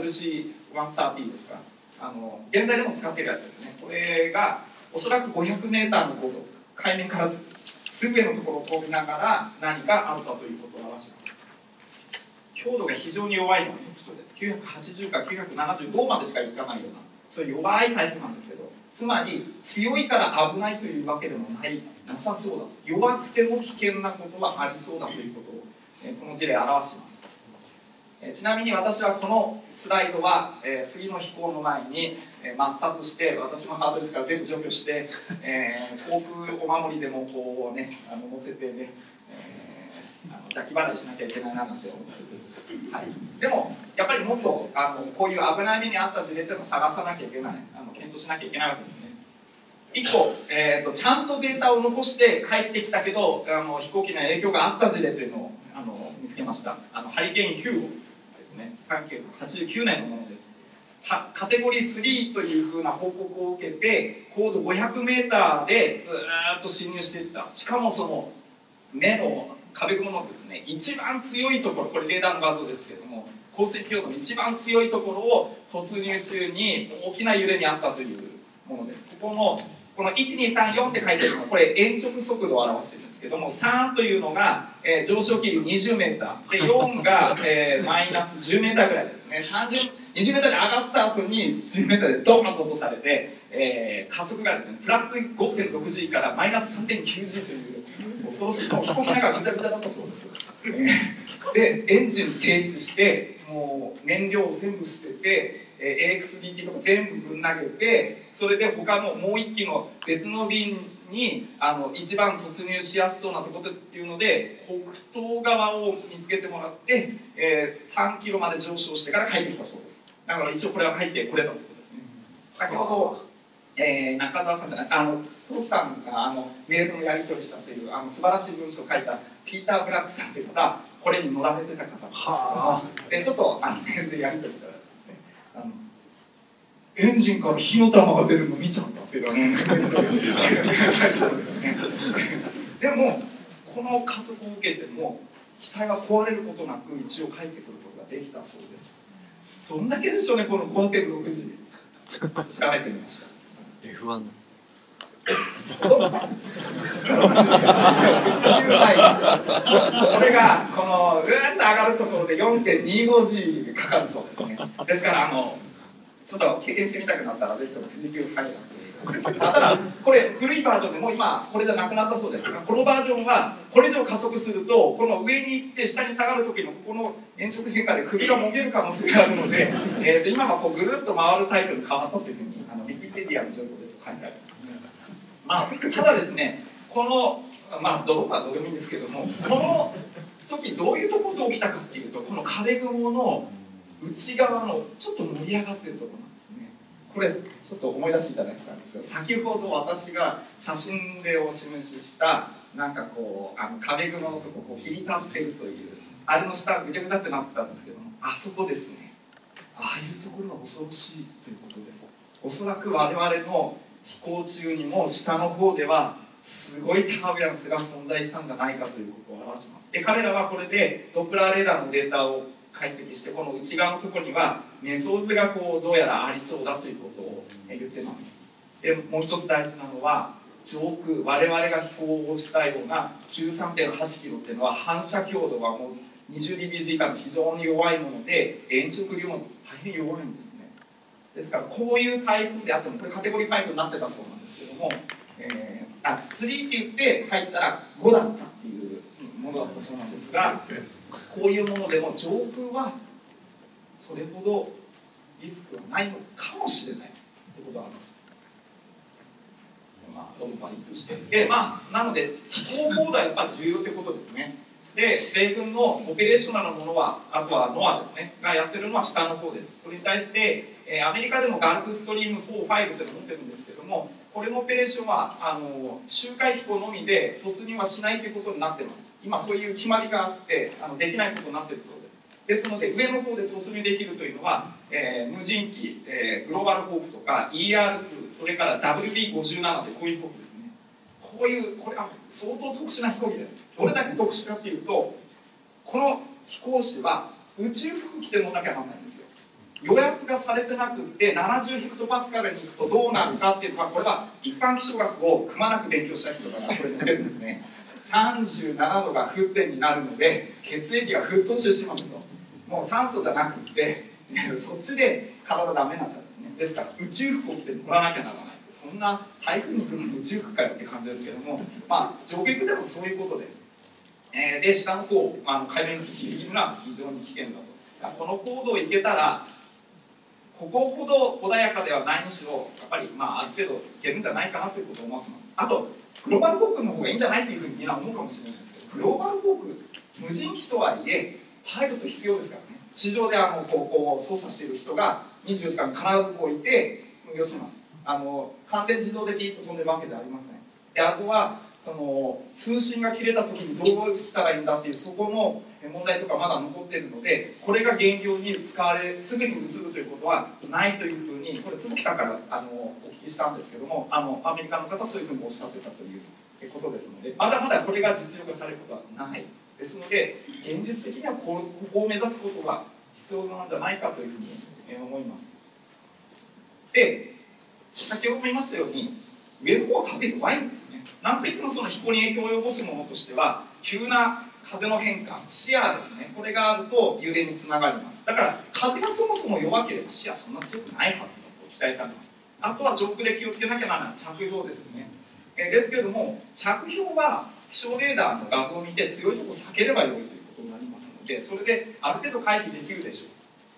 WC-130 ですか、現在でも使っているやつですね。これがおそらく 500m の高度、海面からすぐのところを飛びながら何かあったということを表します。強度が非常に弱いのが特徴です。980か975までしかいかないような、そういう弱いタイプなんですけど、つまり強いから危ないというわけでもなさそうだ、弱くても危険なことはありそうだということを、この事例を表しています。ちなみに私はこのスライドは、次の飛行の前に、抹殺して、私もハードですから全部除去して、航空お守りでもこうね載せてね、邪気払いしなきゃいけないななんて思ってる、はい、でもやっぱりもっとこういう危ない目にあった事例っていうのを探さなきゃいけない、検討しなきゃいけないわけですね。一個、ちゃんとデータを残して帰ってきたけど飛行機の影響があった事例というのを見つけました。ハリケーンヒューゴですね、1989年のものです。カテゴリー3というふうな報告を受けて高度 500m でずっと侵入していった。しかもその目の壁雲のですね一番強いところ、これレーダーの画像ですけれども、降水強度の一番強いところを突入中に大きな揺れにあったというものです。この1234って書いてるのはこれ延直速度を表しているんですけども、3というのが、上昇気流 20m で4が、マイナス 10m ぐらいですね。20m で上がった後に 10m でドーンと落とされて、加速がですねプラス 5.6G からマイナス 3.9G という恐ろしい、飛行機なんかぐちゃぐちゃだったそうです。でエンジン停止してもう燃料を全部捨てて、AXBT とか全部ぶん投げて、それで他のもう1機の別の便に一番突入しやすそうなところっていうので北東側を見つけてもらって、3キロまで上昇してから帰ってきたそうです。だから一応これは書いてこれたところですね。先ほど、中澤さんじゃない坪木さんがメールのやり取りしたという素晴らしい文章を書いたピーター・ブラックさんという方、これに乗られてた方です。ちょっとメールでやり取りしたらエンジンから火の玉が出るの見ちゃったっていうのはねでもこの加速を受けても機体は壊れることなく一応帰ってくることができたそうです。どんだけでしょうね、この 5.6 時調べてみました。 F1 これがこのうーんと上がるところで 4.25 時かかるそうですね。ですからちょっと経験してみたくなったらぜひとも富士急ハイランドただこれ古いバージョンでもう今これじゃなくなったそうですが、このバージョンはこれ以上加速するとこの上に行って下に下がる時のここの延直変化で首がもげる可能性があるので、今はこうぐるっと回るタイプに変わったというふうにウィキペディアの情報ですと書いてあります。ただですね、この泥はどうでもいいんですけども、この時どういうところで起きたかっていうと、この壁雲の内側のちょっと盛り上がってるところなんですね。これちょっと思い出していただきたいんですが、先ほど私が写真でお示ししたなんかこう壁雲のとこ切り立ってるというあれの下ぐちゃぐちゃってなってたんですけども、あそこですね。ああいうところが恐ろしいということです。おそらく我々の飛行中にも下の方ではすごいタービュランスが存在したんじゃないかということを表します。で彼らはこれでドップラーレーダーのデータを解析して、この内側のところにはメソーズがこうどうやらありそうだということを言ってます。でもう一つ大事なのは、上空我々が飛行をしたような 13.8 キロっていうのは反射強度がもう20 dBs 以下の非常に弱いもので、延直量も大変弱いんですね。ですからこういう台風であっても、これカテゴリー5になってたそうなんですけども、3って言って入ったら5だったっていうものだったそうなんですが、こういうものでも上空はそれほどリスクはないのかもしれないということがあります。論破としてで、なので飛行砲台はやっぱ重要ということですね。で米軍のオペレーショナルのものは、あとはノアですねがやってるのは下の方です。それに対して、アメリカでもガルフストリーム4、5というのを持ってるんですけども、これのオペレーションは周回飛行のみで突入はしないということになっています。今そういう決まりがあってできないことになっているそうです。ですので上の方で突入できるというのは、無人機、グローバルホークとか ER2、それから WP57 でこういう飛行機ですね。これは相当特殊な飛行機です。どれだけ特殊かっていうと、この飛行士は宇宙服着て乗らなきゃならないんですよ。予圧がされてなくって70ヘクトパスカルに行くとどうなるかっていうのは、これは一般気象学をくまなく勉強した人がこれ出てるんですね。37度が沸点になるので血液が沸騰してしまうと、もう酸素じゃなくってそっちで体ダメになっちゃうんですね。ですから宇宙服を着て乗らなきゃならない。そんな台風に来るのに宇宙服かよって感じですけども、上陸でもそういうことです。で下の方海面ギリギリな非常に危険だと。この高度を行けたらここほど穏やかではないにしろやっぱりある程度いけるんじゃないかなということを思わせます。あとグローバルホークの方がいいんじゃないというふうにみんな思うかもしれないんですけど、グローバルホーク無人機とはいえパイロット必要ですからね。地上でこう操作している人が24時間必ずこういて運用します。完全自動でピーッと飛んでるわけではありません。であとは通信が切れた時にどうしたらいいんだっていうそこの問題とかまだ残っているので、これが原料に使われすぐに移るということはないというふうに、これ坪木さんからお聞きしたんですけども、アメリカの方はそういうふうにおっしゃってたということですので、まだまだこれが実用化されることはないですので、現実的にはここを目指すことが必要なんじゃないかというふうに思います。で先ほども言いましたように上の方は風弱いんですよね。なんといってもその飛行に影響を及ぼすものとしては急な風の変化、視野ですね、これがあると揺れにつながります。だから風がそもそも弱ければ視野そんな強くないはずだと期待されます。あとは上空で気をつけなきゃならない着氷ですね。ですけれども着氷は気象レーダーの画像を見て強いところを避ければよいということになりますので、それである程度回避できるでしょう。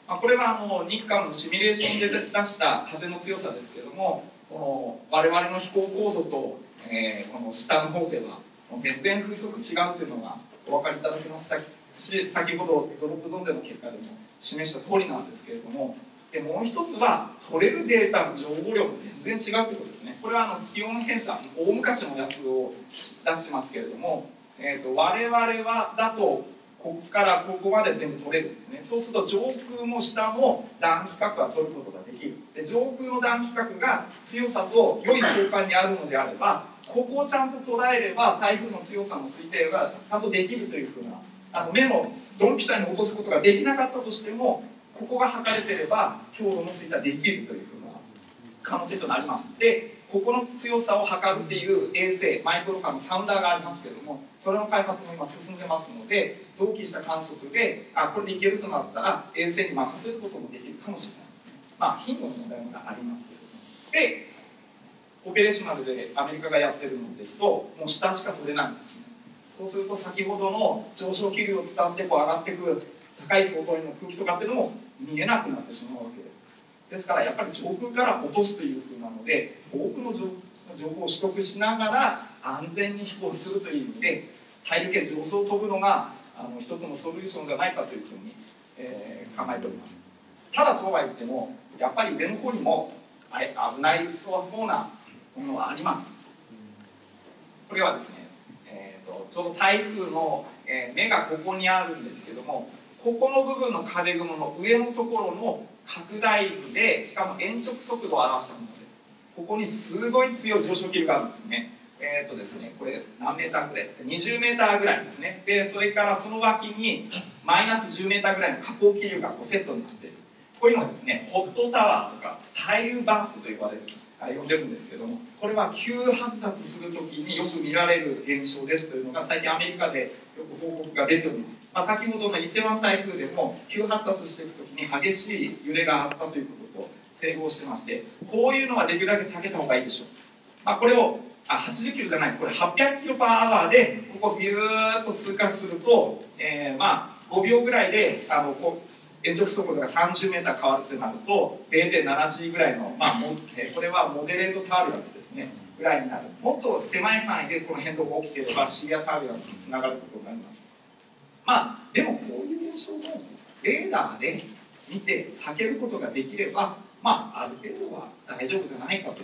これは日韓のシミュレーションで出した風の強さですけども、この我々の飛行高度と、この下の方では全然風速違うというのがお分かりいただけます。先ほどドロップゾーンでの結果でも示した通りなんですけれども、でもう一つは取れるデータの情報量も全然違うということですね。これは気温偏差、大昔のやつを出してますけれども、我々はだとここからここまで全部取れるんですね。そうすると上空も下も暖気核は取ることができる。で上空の暖気核が強さと良い相関にあるのであれば、ここをちゃんと捉えれば台風の強さの推定がちゃんとできるというふうな、目のドンピシャに落とすことができなかったとしても、ここが測れてれば強度の推定ができるというふうな可能性となります。でここの強さを測るっていう衛星マイクロ波のサウンダーがありますけれども、それの開発も今進んでますので、同期した観測でこれでいけるとなったら衛星に任せることもできるかもしれないですね。頻度の問題もありますけれども、でオペレーショナルでアメリカがやってるのですと、もう下しか取れないんですね。そうすると先ほどの上昇気流を伝ってこう上がっていく高い相当の空気とかっていうのも見えなくなってしまうわけです。ですからやっぱり上空から落とすというふうなので、多くの情報を取得しながら安全に飛行するという意味で、大陸へ上層を飛ぶのが一つのソリューションじゃないかというふうに、考えております。ただそうは言ってもやっぱり上の方にも危ないそうなものはあります。これはですね、ちょうど台風の、目がここにあるんですけども、ここの部分の壁雲の上のところの拡大図で、しかも延直速度を表したものです。ここにすごい強い上昇気流があるんですね。ですね、これ何メーターぐらいですか、20メーターぐらいですね。でそれからその脇にマイナス10メーターぐらいの下降気流がこうセットになっている。こういうのをですね、ホットタワーとか対流バーストと呼ばれる、呼んでるんですけども、これは急発達するときによく見られる現象ですというのが最近アメリカでよく報告が出ております。先ほどの伊勢湾台風でも急発達していくときに激しい揺れがあったということと整合してまして、こういうのはできるだけ避けた方がいいでしょう。これを80キロじゃないです、これ800キロパーアワーでここビューッと通過すると、5秒ぐらいで延直速度が30メーター変わるとなると 0.7G ぐらいの、これはモデレートタービュランスですねぐらいになる。もっと狭い範囲でこの変動が起きていればシビアタービュランスにつながることになります。でもこういう現象もレーダーで見て避けることができれば、ある程度は大丈夫じゃないかという、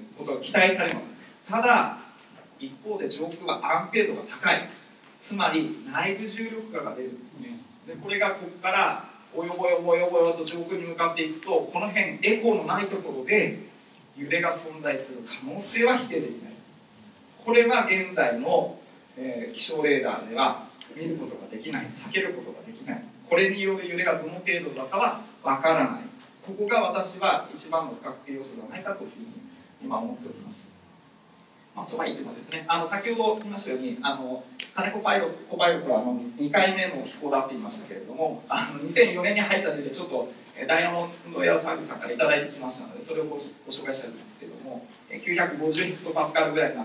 ことが期待されます。ただ一方で上空は安定度が高い、つまり内部重力波が出るんですね。でこれがここからボヨボヨボヨボヨと上空に向かっていくと、この辺エコーのないところで揺れが存在する可能性は否定できない。これは現在の、気象レーダーでは見ることができない、避けることができない。これによる揺れがどの程度だかはわからない。ここが私は一番の不確定要素ではないかというふうに今思っております。そうは言ってもですね、先ほど言いましたように金子コパイロットは2回目の飛行だって言いましたけれども、2004年に入った時でちょっとダイヤモンドエアサービスさんから頂いてきましたので、それをご紹介したいんですけども、950ヘクトパスカルぐらいになって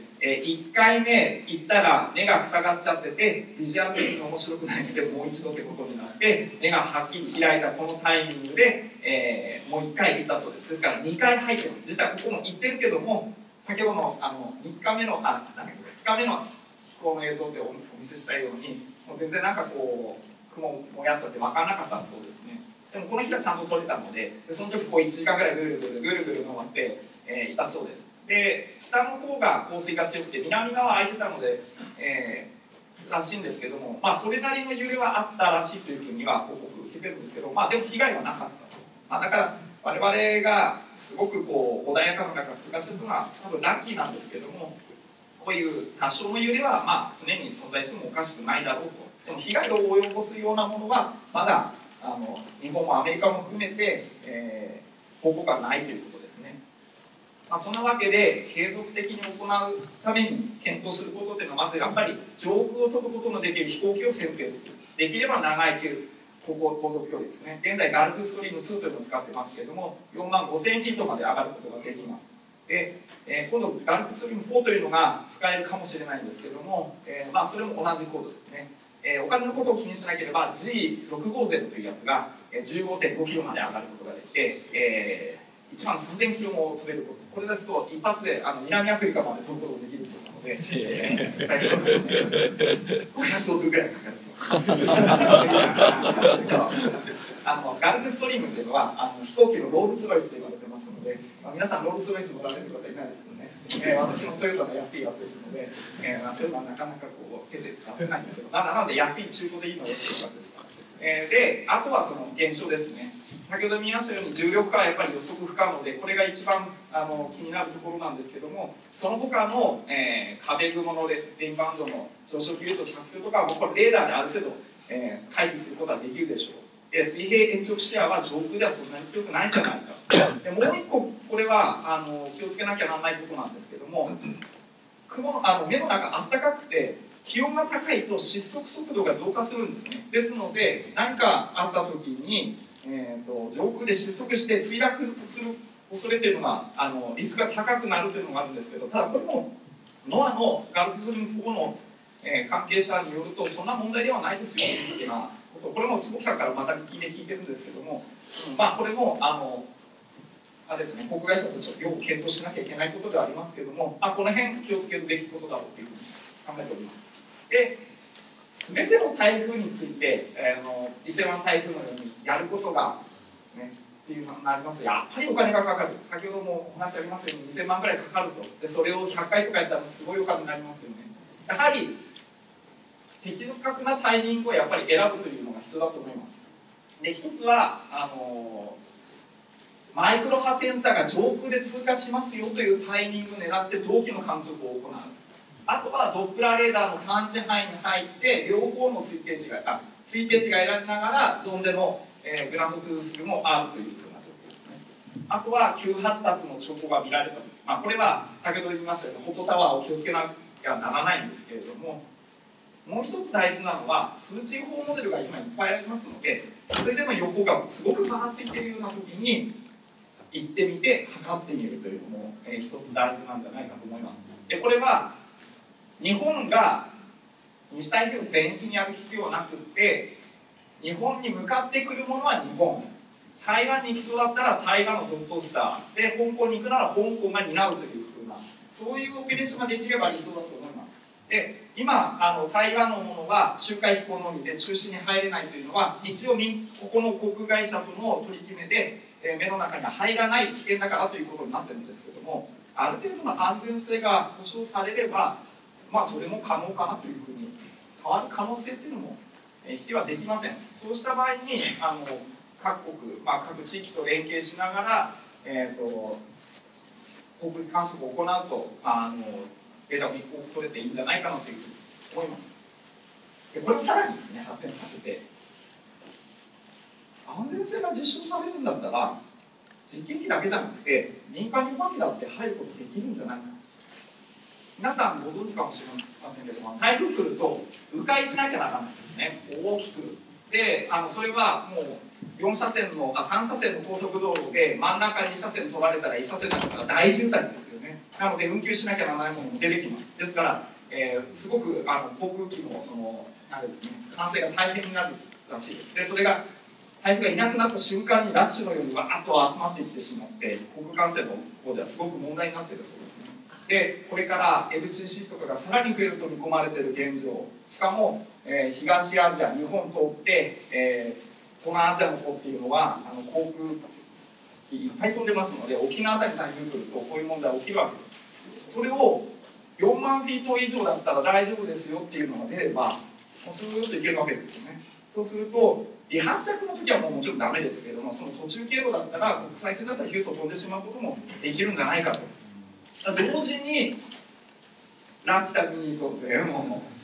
、1回目行ったら目が塞がっちゃっててビジュアル的に面白くないのでもう一度ってことになって、目がはっきり開いたこのタイミングで、もう1回行ったそうです。ですから2回入ってます。実はここも行ってるけども、先ほどの2日目の2日目の飛行の映像でお見せしたように、もう全然雲もやっちゃって分からなかったそうですね。でもこの日はちゃんと撮れたので、その時1時間ぐらいぐるぐる回って、いたそうです。で北の方が降水が強くて南側は空いてたので、らしいんですけども、それなりの揺れはあったらしいというふうには報告受けてるんですけど、でも被害はなかったと。だから我々がすごく穏やかな中通過するのは多分ラッキーなんですけども、こういう多少の揺れは常に存在してもおかしくないだろうと。でも被害を及ぼすようなものはまだ日本もアメリカも含めて、報告がないということですね。そんなわけで継続的に行うために検討することというのは、まずやっぱり上空を飛ぶことのできる飛行機を選定する。できれば長い航続距離ですね。現在ガルフストリーム2というのを使ってますけれども、4万5000フィートまで上がることができます。で、今度ガルフストリーム4というのが使えるかもしれないんですけれども、それも同じ高度ですね。 お金のことを気にしなければ G650 というやつが 15.5 キロまで上がることができて、1万3000キロも飛べること、これですと一発で南アフリカまで飛ぶことができるそうなので、500億ぐらいかかるそうガルフストリームっていうのは飛行機のロールスロイスと言われてますので、皆さんロールスロイス乗られる方いないですよね。私のトヨタの安いやつですので、そういうのはなかなかこう手で出せないんだけど、なので安い中古でいいのよっていうわけです。で、あとはその現象ですね。先ほど見ましたように重力化はやっぱり予測不可能で、これが一番気になるところなんですけども、その他の、壁雲のレインバウンドの上昇気流と着流とかはもうこれレーダーである程度、回避することはできるでしょう。水平延直視野は上空ではそんなに強くないんじゃないか。でもう一個これは気をつけなきゃならないことなんですけども、目の中あったかくて気温が高いと失速速度が増加するんですね。ですので何かあった時に、上空で失速して墜落する恐れというのがリスクが高くなるというのがあるんですけど、ただこれもノアのガルフストリーム4の、関係者によるとそんな問題ではないですよというようなこと、これも坪木さんからまた聞いてるんですけども、これもあれですね、国会社とちょっとよく検討しなきゃいけないことではありますけども、この辺気をつけるべきことだろうというふうに考えております。で、全ての台風について、伊勢湾台風のようにやることが、ね、っていうのになりますと、やっぱりお金がかかる。先ほどもお話ありましたように2000万ぐらいかかると。で、それを100回とかやったらすごいお金になりますよね。やはり的確なタイミングをやっぱり選ぶというのが必要だと思います。で、一つはマイクロ波センサーが上空で通過しますよというタイミングを狙って同期の観測を行う。あとはドップラーレーダーの探知範囲に入って両方の推定値が選びながらゾーンでの、グランドトゥースルもあるというふうな状況ですね。あとは急発達の兆候が見られたとき、これは先ほど言いましたようにホットタワーを気をつけなきゃならないんですけれども、もう一つ大事なのは数値予報モデルが今いっぱいありますので、それでの予報がすごくばらついているような時に行ってみて測ってみるというのも、一つ大事なんじゃないかと思います。で、これは日本が西太平洋全域にやる必要はなくって、日本に向かってくるものは日本、台湾に行きそうだったら台湾のトップスターで、香港に行くなら香港が担うというふうな、そういうオペレーションができれば理想だと思います。で、今台湾のものは周回飛行のみで中心に入れないというのは、一応ここの航空会社との取り決めで、目の中には入らない危険だからということになってるんですけども、ある程度の安全性が保証されれば、それも可能かなというふうに変わる可能性っていうのも否定はできません。そうした場合に各国、各地域と連携しながら、航空観測を行うとデータを取れていいんじゃないかなというふうに思います。で、これをさらにですね発展させて、安全性が実証されるんだったら実験機だけじゃなくて民間旅客機だって入ることできるんじゃないか。皆さんご存知かもしれませんけども、台風来ると迂回しなきゃならないんですね、大きく。で、それはもう3車線の高速道路で真ん中2車線取られたら1車線だったら大渋滞ですよね。なので運休しなきゃならないものも出てきます。ですから、すごく航空機のあれですね、管制が大変になるらしいです。で、それが台風がいなくなった瞬間にラッシュのようにわーっと集まってきてしまって、航空管制の方ではすごく問題になっているそうですね。で、これから LCC とかがさらに増えると見込まれている現状、しかも、東アジア、日本通って、東南アジアの方っていうのは航空機いっぱい飛んでますので、沖縄あたりに台風来るとこういう問題が起きるわけです。それを4万フィート以上だったら大丈夫ですよっていうのが出れば、スーッといけるわけですよね。そうすると離反着の時はもちろんダメですけども、その途中経路だったら国際線だったらヒューと飛んでしまうこともできるんじゃないかと。同時にラピュタ見に行こうぜ、もう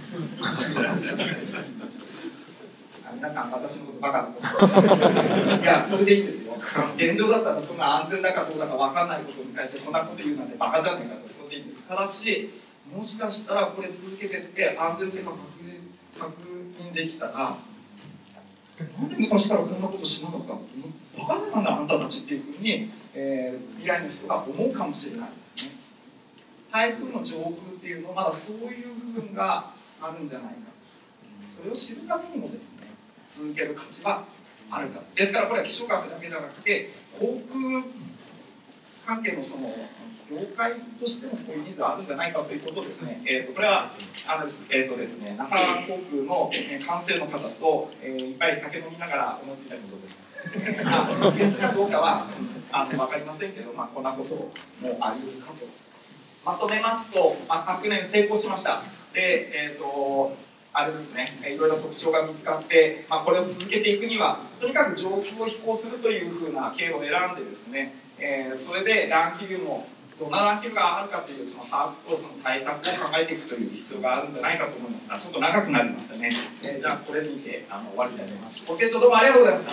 皆さん私のことバカだといや、それでいいんですよ。現状だったらそんな安全だかどうだか分かんないことに対してこんなこと言うなんてバカじゃねえかと、それでいいんです。ただし、もしかしたらこれ続けてって安全性が確認できたら、なんで昔からこんなことしなかったの、バカなんだあんたたちっていうふうに、未来の人が思うかもしれないですね。台風の上空っていうのはまだそういう部分があるんじゃないか。そそれを知るためにもですね、続ける価値はあるか。ですからこれは気象学だけではなくて、航空関係のその業界としてもこういうニーズがあるんじゃないかということをですね、これはですね、那覇航空の管制の方と、いっぱい酒飲みながら思いついたことです。別かどうかは分かりませんけど、こんなこともあり得るかと。まとめますと、昨年成功しました。で、あれですね、いろいろ特徴が見つかって、これを続けていくには、とにかく上空を飛行するというふうな経路を選んでですね、それで乱気流もどんな乱気流があるかというその把握とその対策を考えていくという必要があるんじゃないかと思いますが、ちょっと長くなりましたね。じゃあこれにて終わりたいと思います。ご清聴どうもありがとうございました。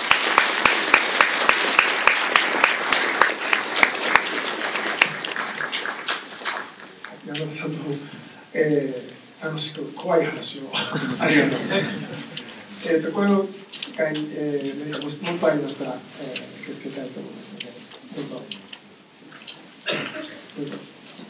山田さんの、楽しく怖い話をありがとうございました。これを機会に、何かご質問とありましたら、受け付けたいと思いますので、どうぞ。どうぞ。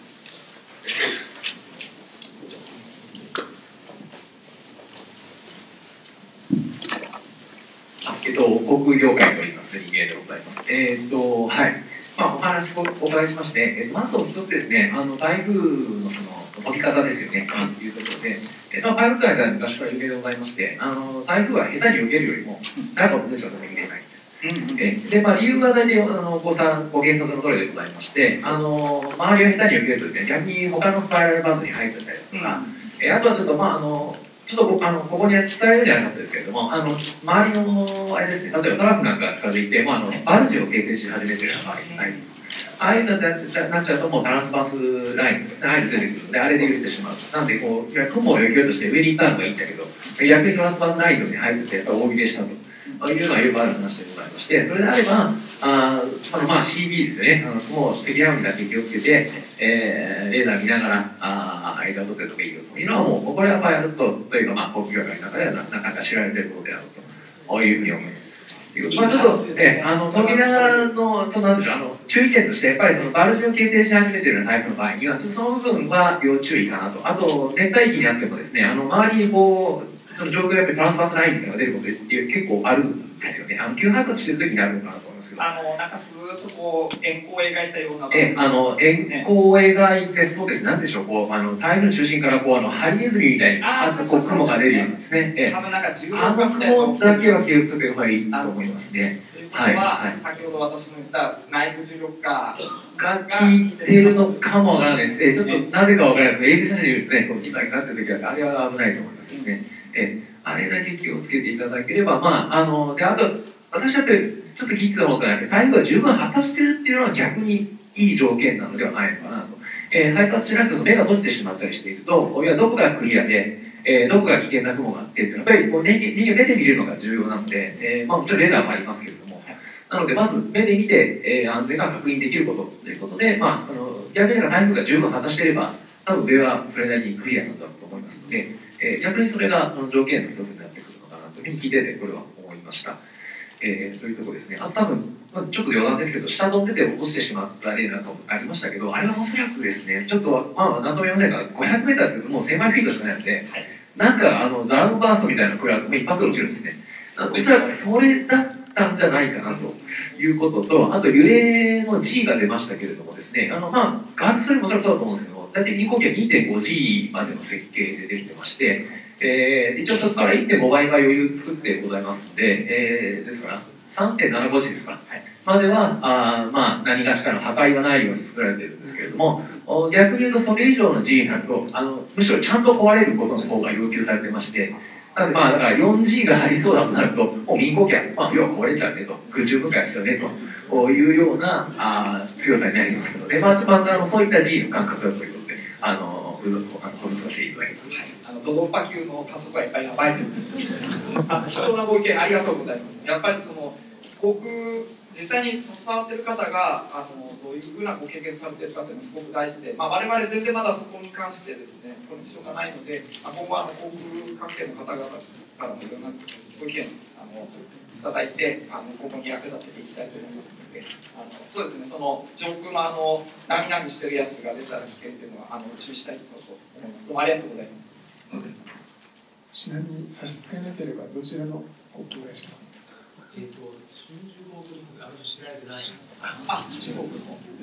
航空業界におります人間でございます。はい。お話をお伺いしまして、まず一つですね、台風のその飛び方ですよね、というところで、パイロットの間に昔から有名でございまして、台風は下手に避けるよりも、長く飛んでしまったら逃げない。で、理由は大体ご計算の通りでございまして、周りを下手に避けるとですね、逆に他のスパイラルバンドに入っちゃったりとか、あとはちょっと、ちょっとここに伝えるんじゃなかったですけれども、周りのあれですね、例えばトラックなんかが近づいて、バルジを形成し始めてるような場合ですね。ああいうのになっちゃうと、もうトランスバースラインですね、あえて出てくるので、あれで揺れてしまう。なんで、雲を避けるとして上に行ったのがいいんだけど、逆にトランスバースラインに入ってて、やっぱり大切れしたと。いうのはよくある話でございまして、それであれば、CB ですよね、もう積乱雲にだけ気をつけて、レーダー見ながら、間を取ってるとかいいよというのは、もう、これはパイロットというか、航空業界の中ではなかなか知られていることであるというふうに思います。ちょっと、飛びながらの、なんでしょう、注意点として、やっぱりそのバルジを形成し始めているタイプの場合には、その部分は要注意かなと。あと、熱帯域にあってもですね、周りにこう、その上空でやっぱりトランスバースラインみたいなのが出ることって結構あるんですよね。急発達してる時にあるのかなと思いますけど。 なんかスーッとこう円光を描いたような。 円光を描いて、そうですね、なんでしょう、台風の中心からハリネズミみたいに、雲が出るようなんですね。 多分なんか重力雲だけは気をつけた方がいいと思いますね。 ということは、先ほど私も言った内部重力化が効いてるのかもわからないです。ちょっとなぜかわからないですけど、衛星写真で見るとね、ギザギザって時は、あれは危ないと思いますね。あれだけ気をつけていただければ、あと、私はやっぱりちょっと聞いてたことがあって、台風が十分発達してるっていうのは逆にいい条件なのではないのかなと。発達しなくても目が閉じてしまったりしていると、どこがクリアで、どこが危険な雲があってっていうのは、やっぱり人間目で見るのが重要なので、もちろんレーダーもありますけれども、なので、まず目で見て、安全が確認できることということで、逆に台風が十分発達していれば、多分上はそれなりにクリアなんだろうと思いますので、逆にそれが条件の一つになってくるのかなというふうに聞いてて、これは思いました。というところですね。あと多分、ちょっと余談ですけど、下飛んでて落ちてしまった例なんかもありましたけど、あれはおそらくですね、ちょっと、なんとも言いませんが、500メーターってもう1000枚フィートしかないので、なんか、ドラゴンバーストみたいなクラウドも一発で落ちるんですね。おそらくそれだったんじゃないかなということと、あと揺れの G が出ましたけれどもですね、ガールそれもそれそうだと思うんですけど、大体人工機は 2.5G までの設計でできてまして、一応そこから 1.5 倍が余裕作ってございますので、ですから 3.75G ですか、までは何がしかの破壊はないように作られているんですけれども、逆に言うとそれ以上の G になるとむしろちゃんと壊れることの方が要求されてまして、なのでだから 4G がありそうだとなると、もう民航機は要は壊れちゃうねと、空中分解しちゃうねというような強さになりますので、そういった G の感覚だということで、補足させていただきます。 ドドンパ級の加速がいっぱい暴いてる貴重なご意見ありがとうございます。やっぱりその航空実際に携わっている方がどういうふうなご経験されているかというのはすごく大事で、我々全然まだそこに関してですねコネクションがないので、今後は航空関係の方々からもいろんなご意見いただいて今後に役立てていきたいと思いますので、そうですね、その上空のなみなみしてるやつが出たら危険というのは注意したいと思います。どうもありがとうございます。 ちなみに差し支えなければどちらの航空会社さん？ 春秋航空リンクが知られてない。 中国の。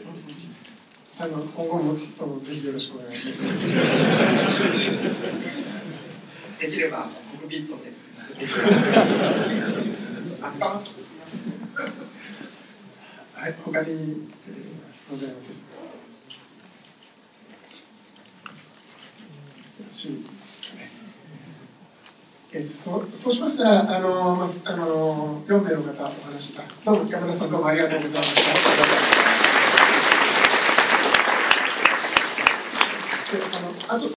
今後もどうぞぜひよろしくお願いします。 できればコックピットで。 はい、他に、ございません。よろしいですかね。そうしましたら、4名の方お話しどうも山田さんどうもありがとうございました。あと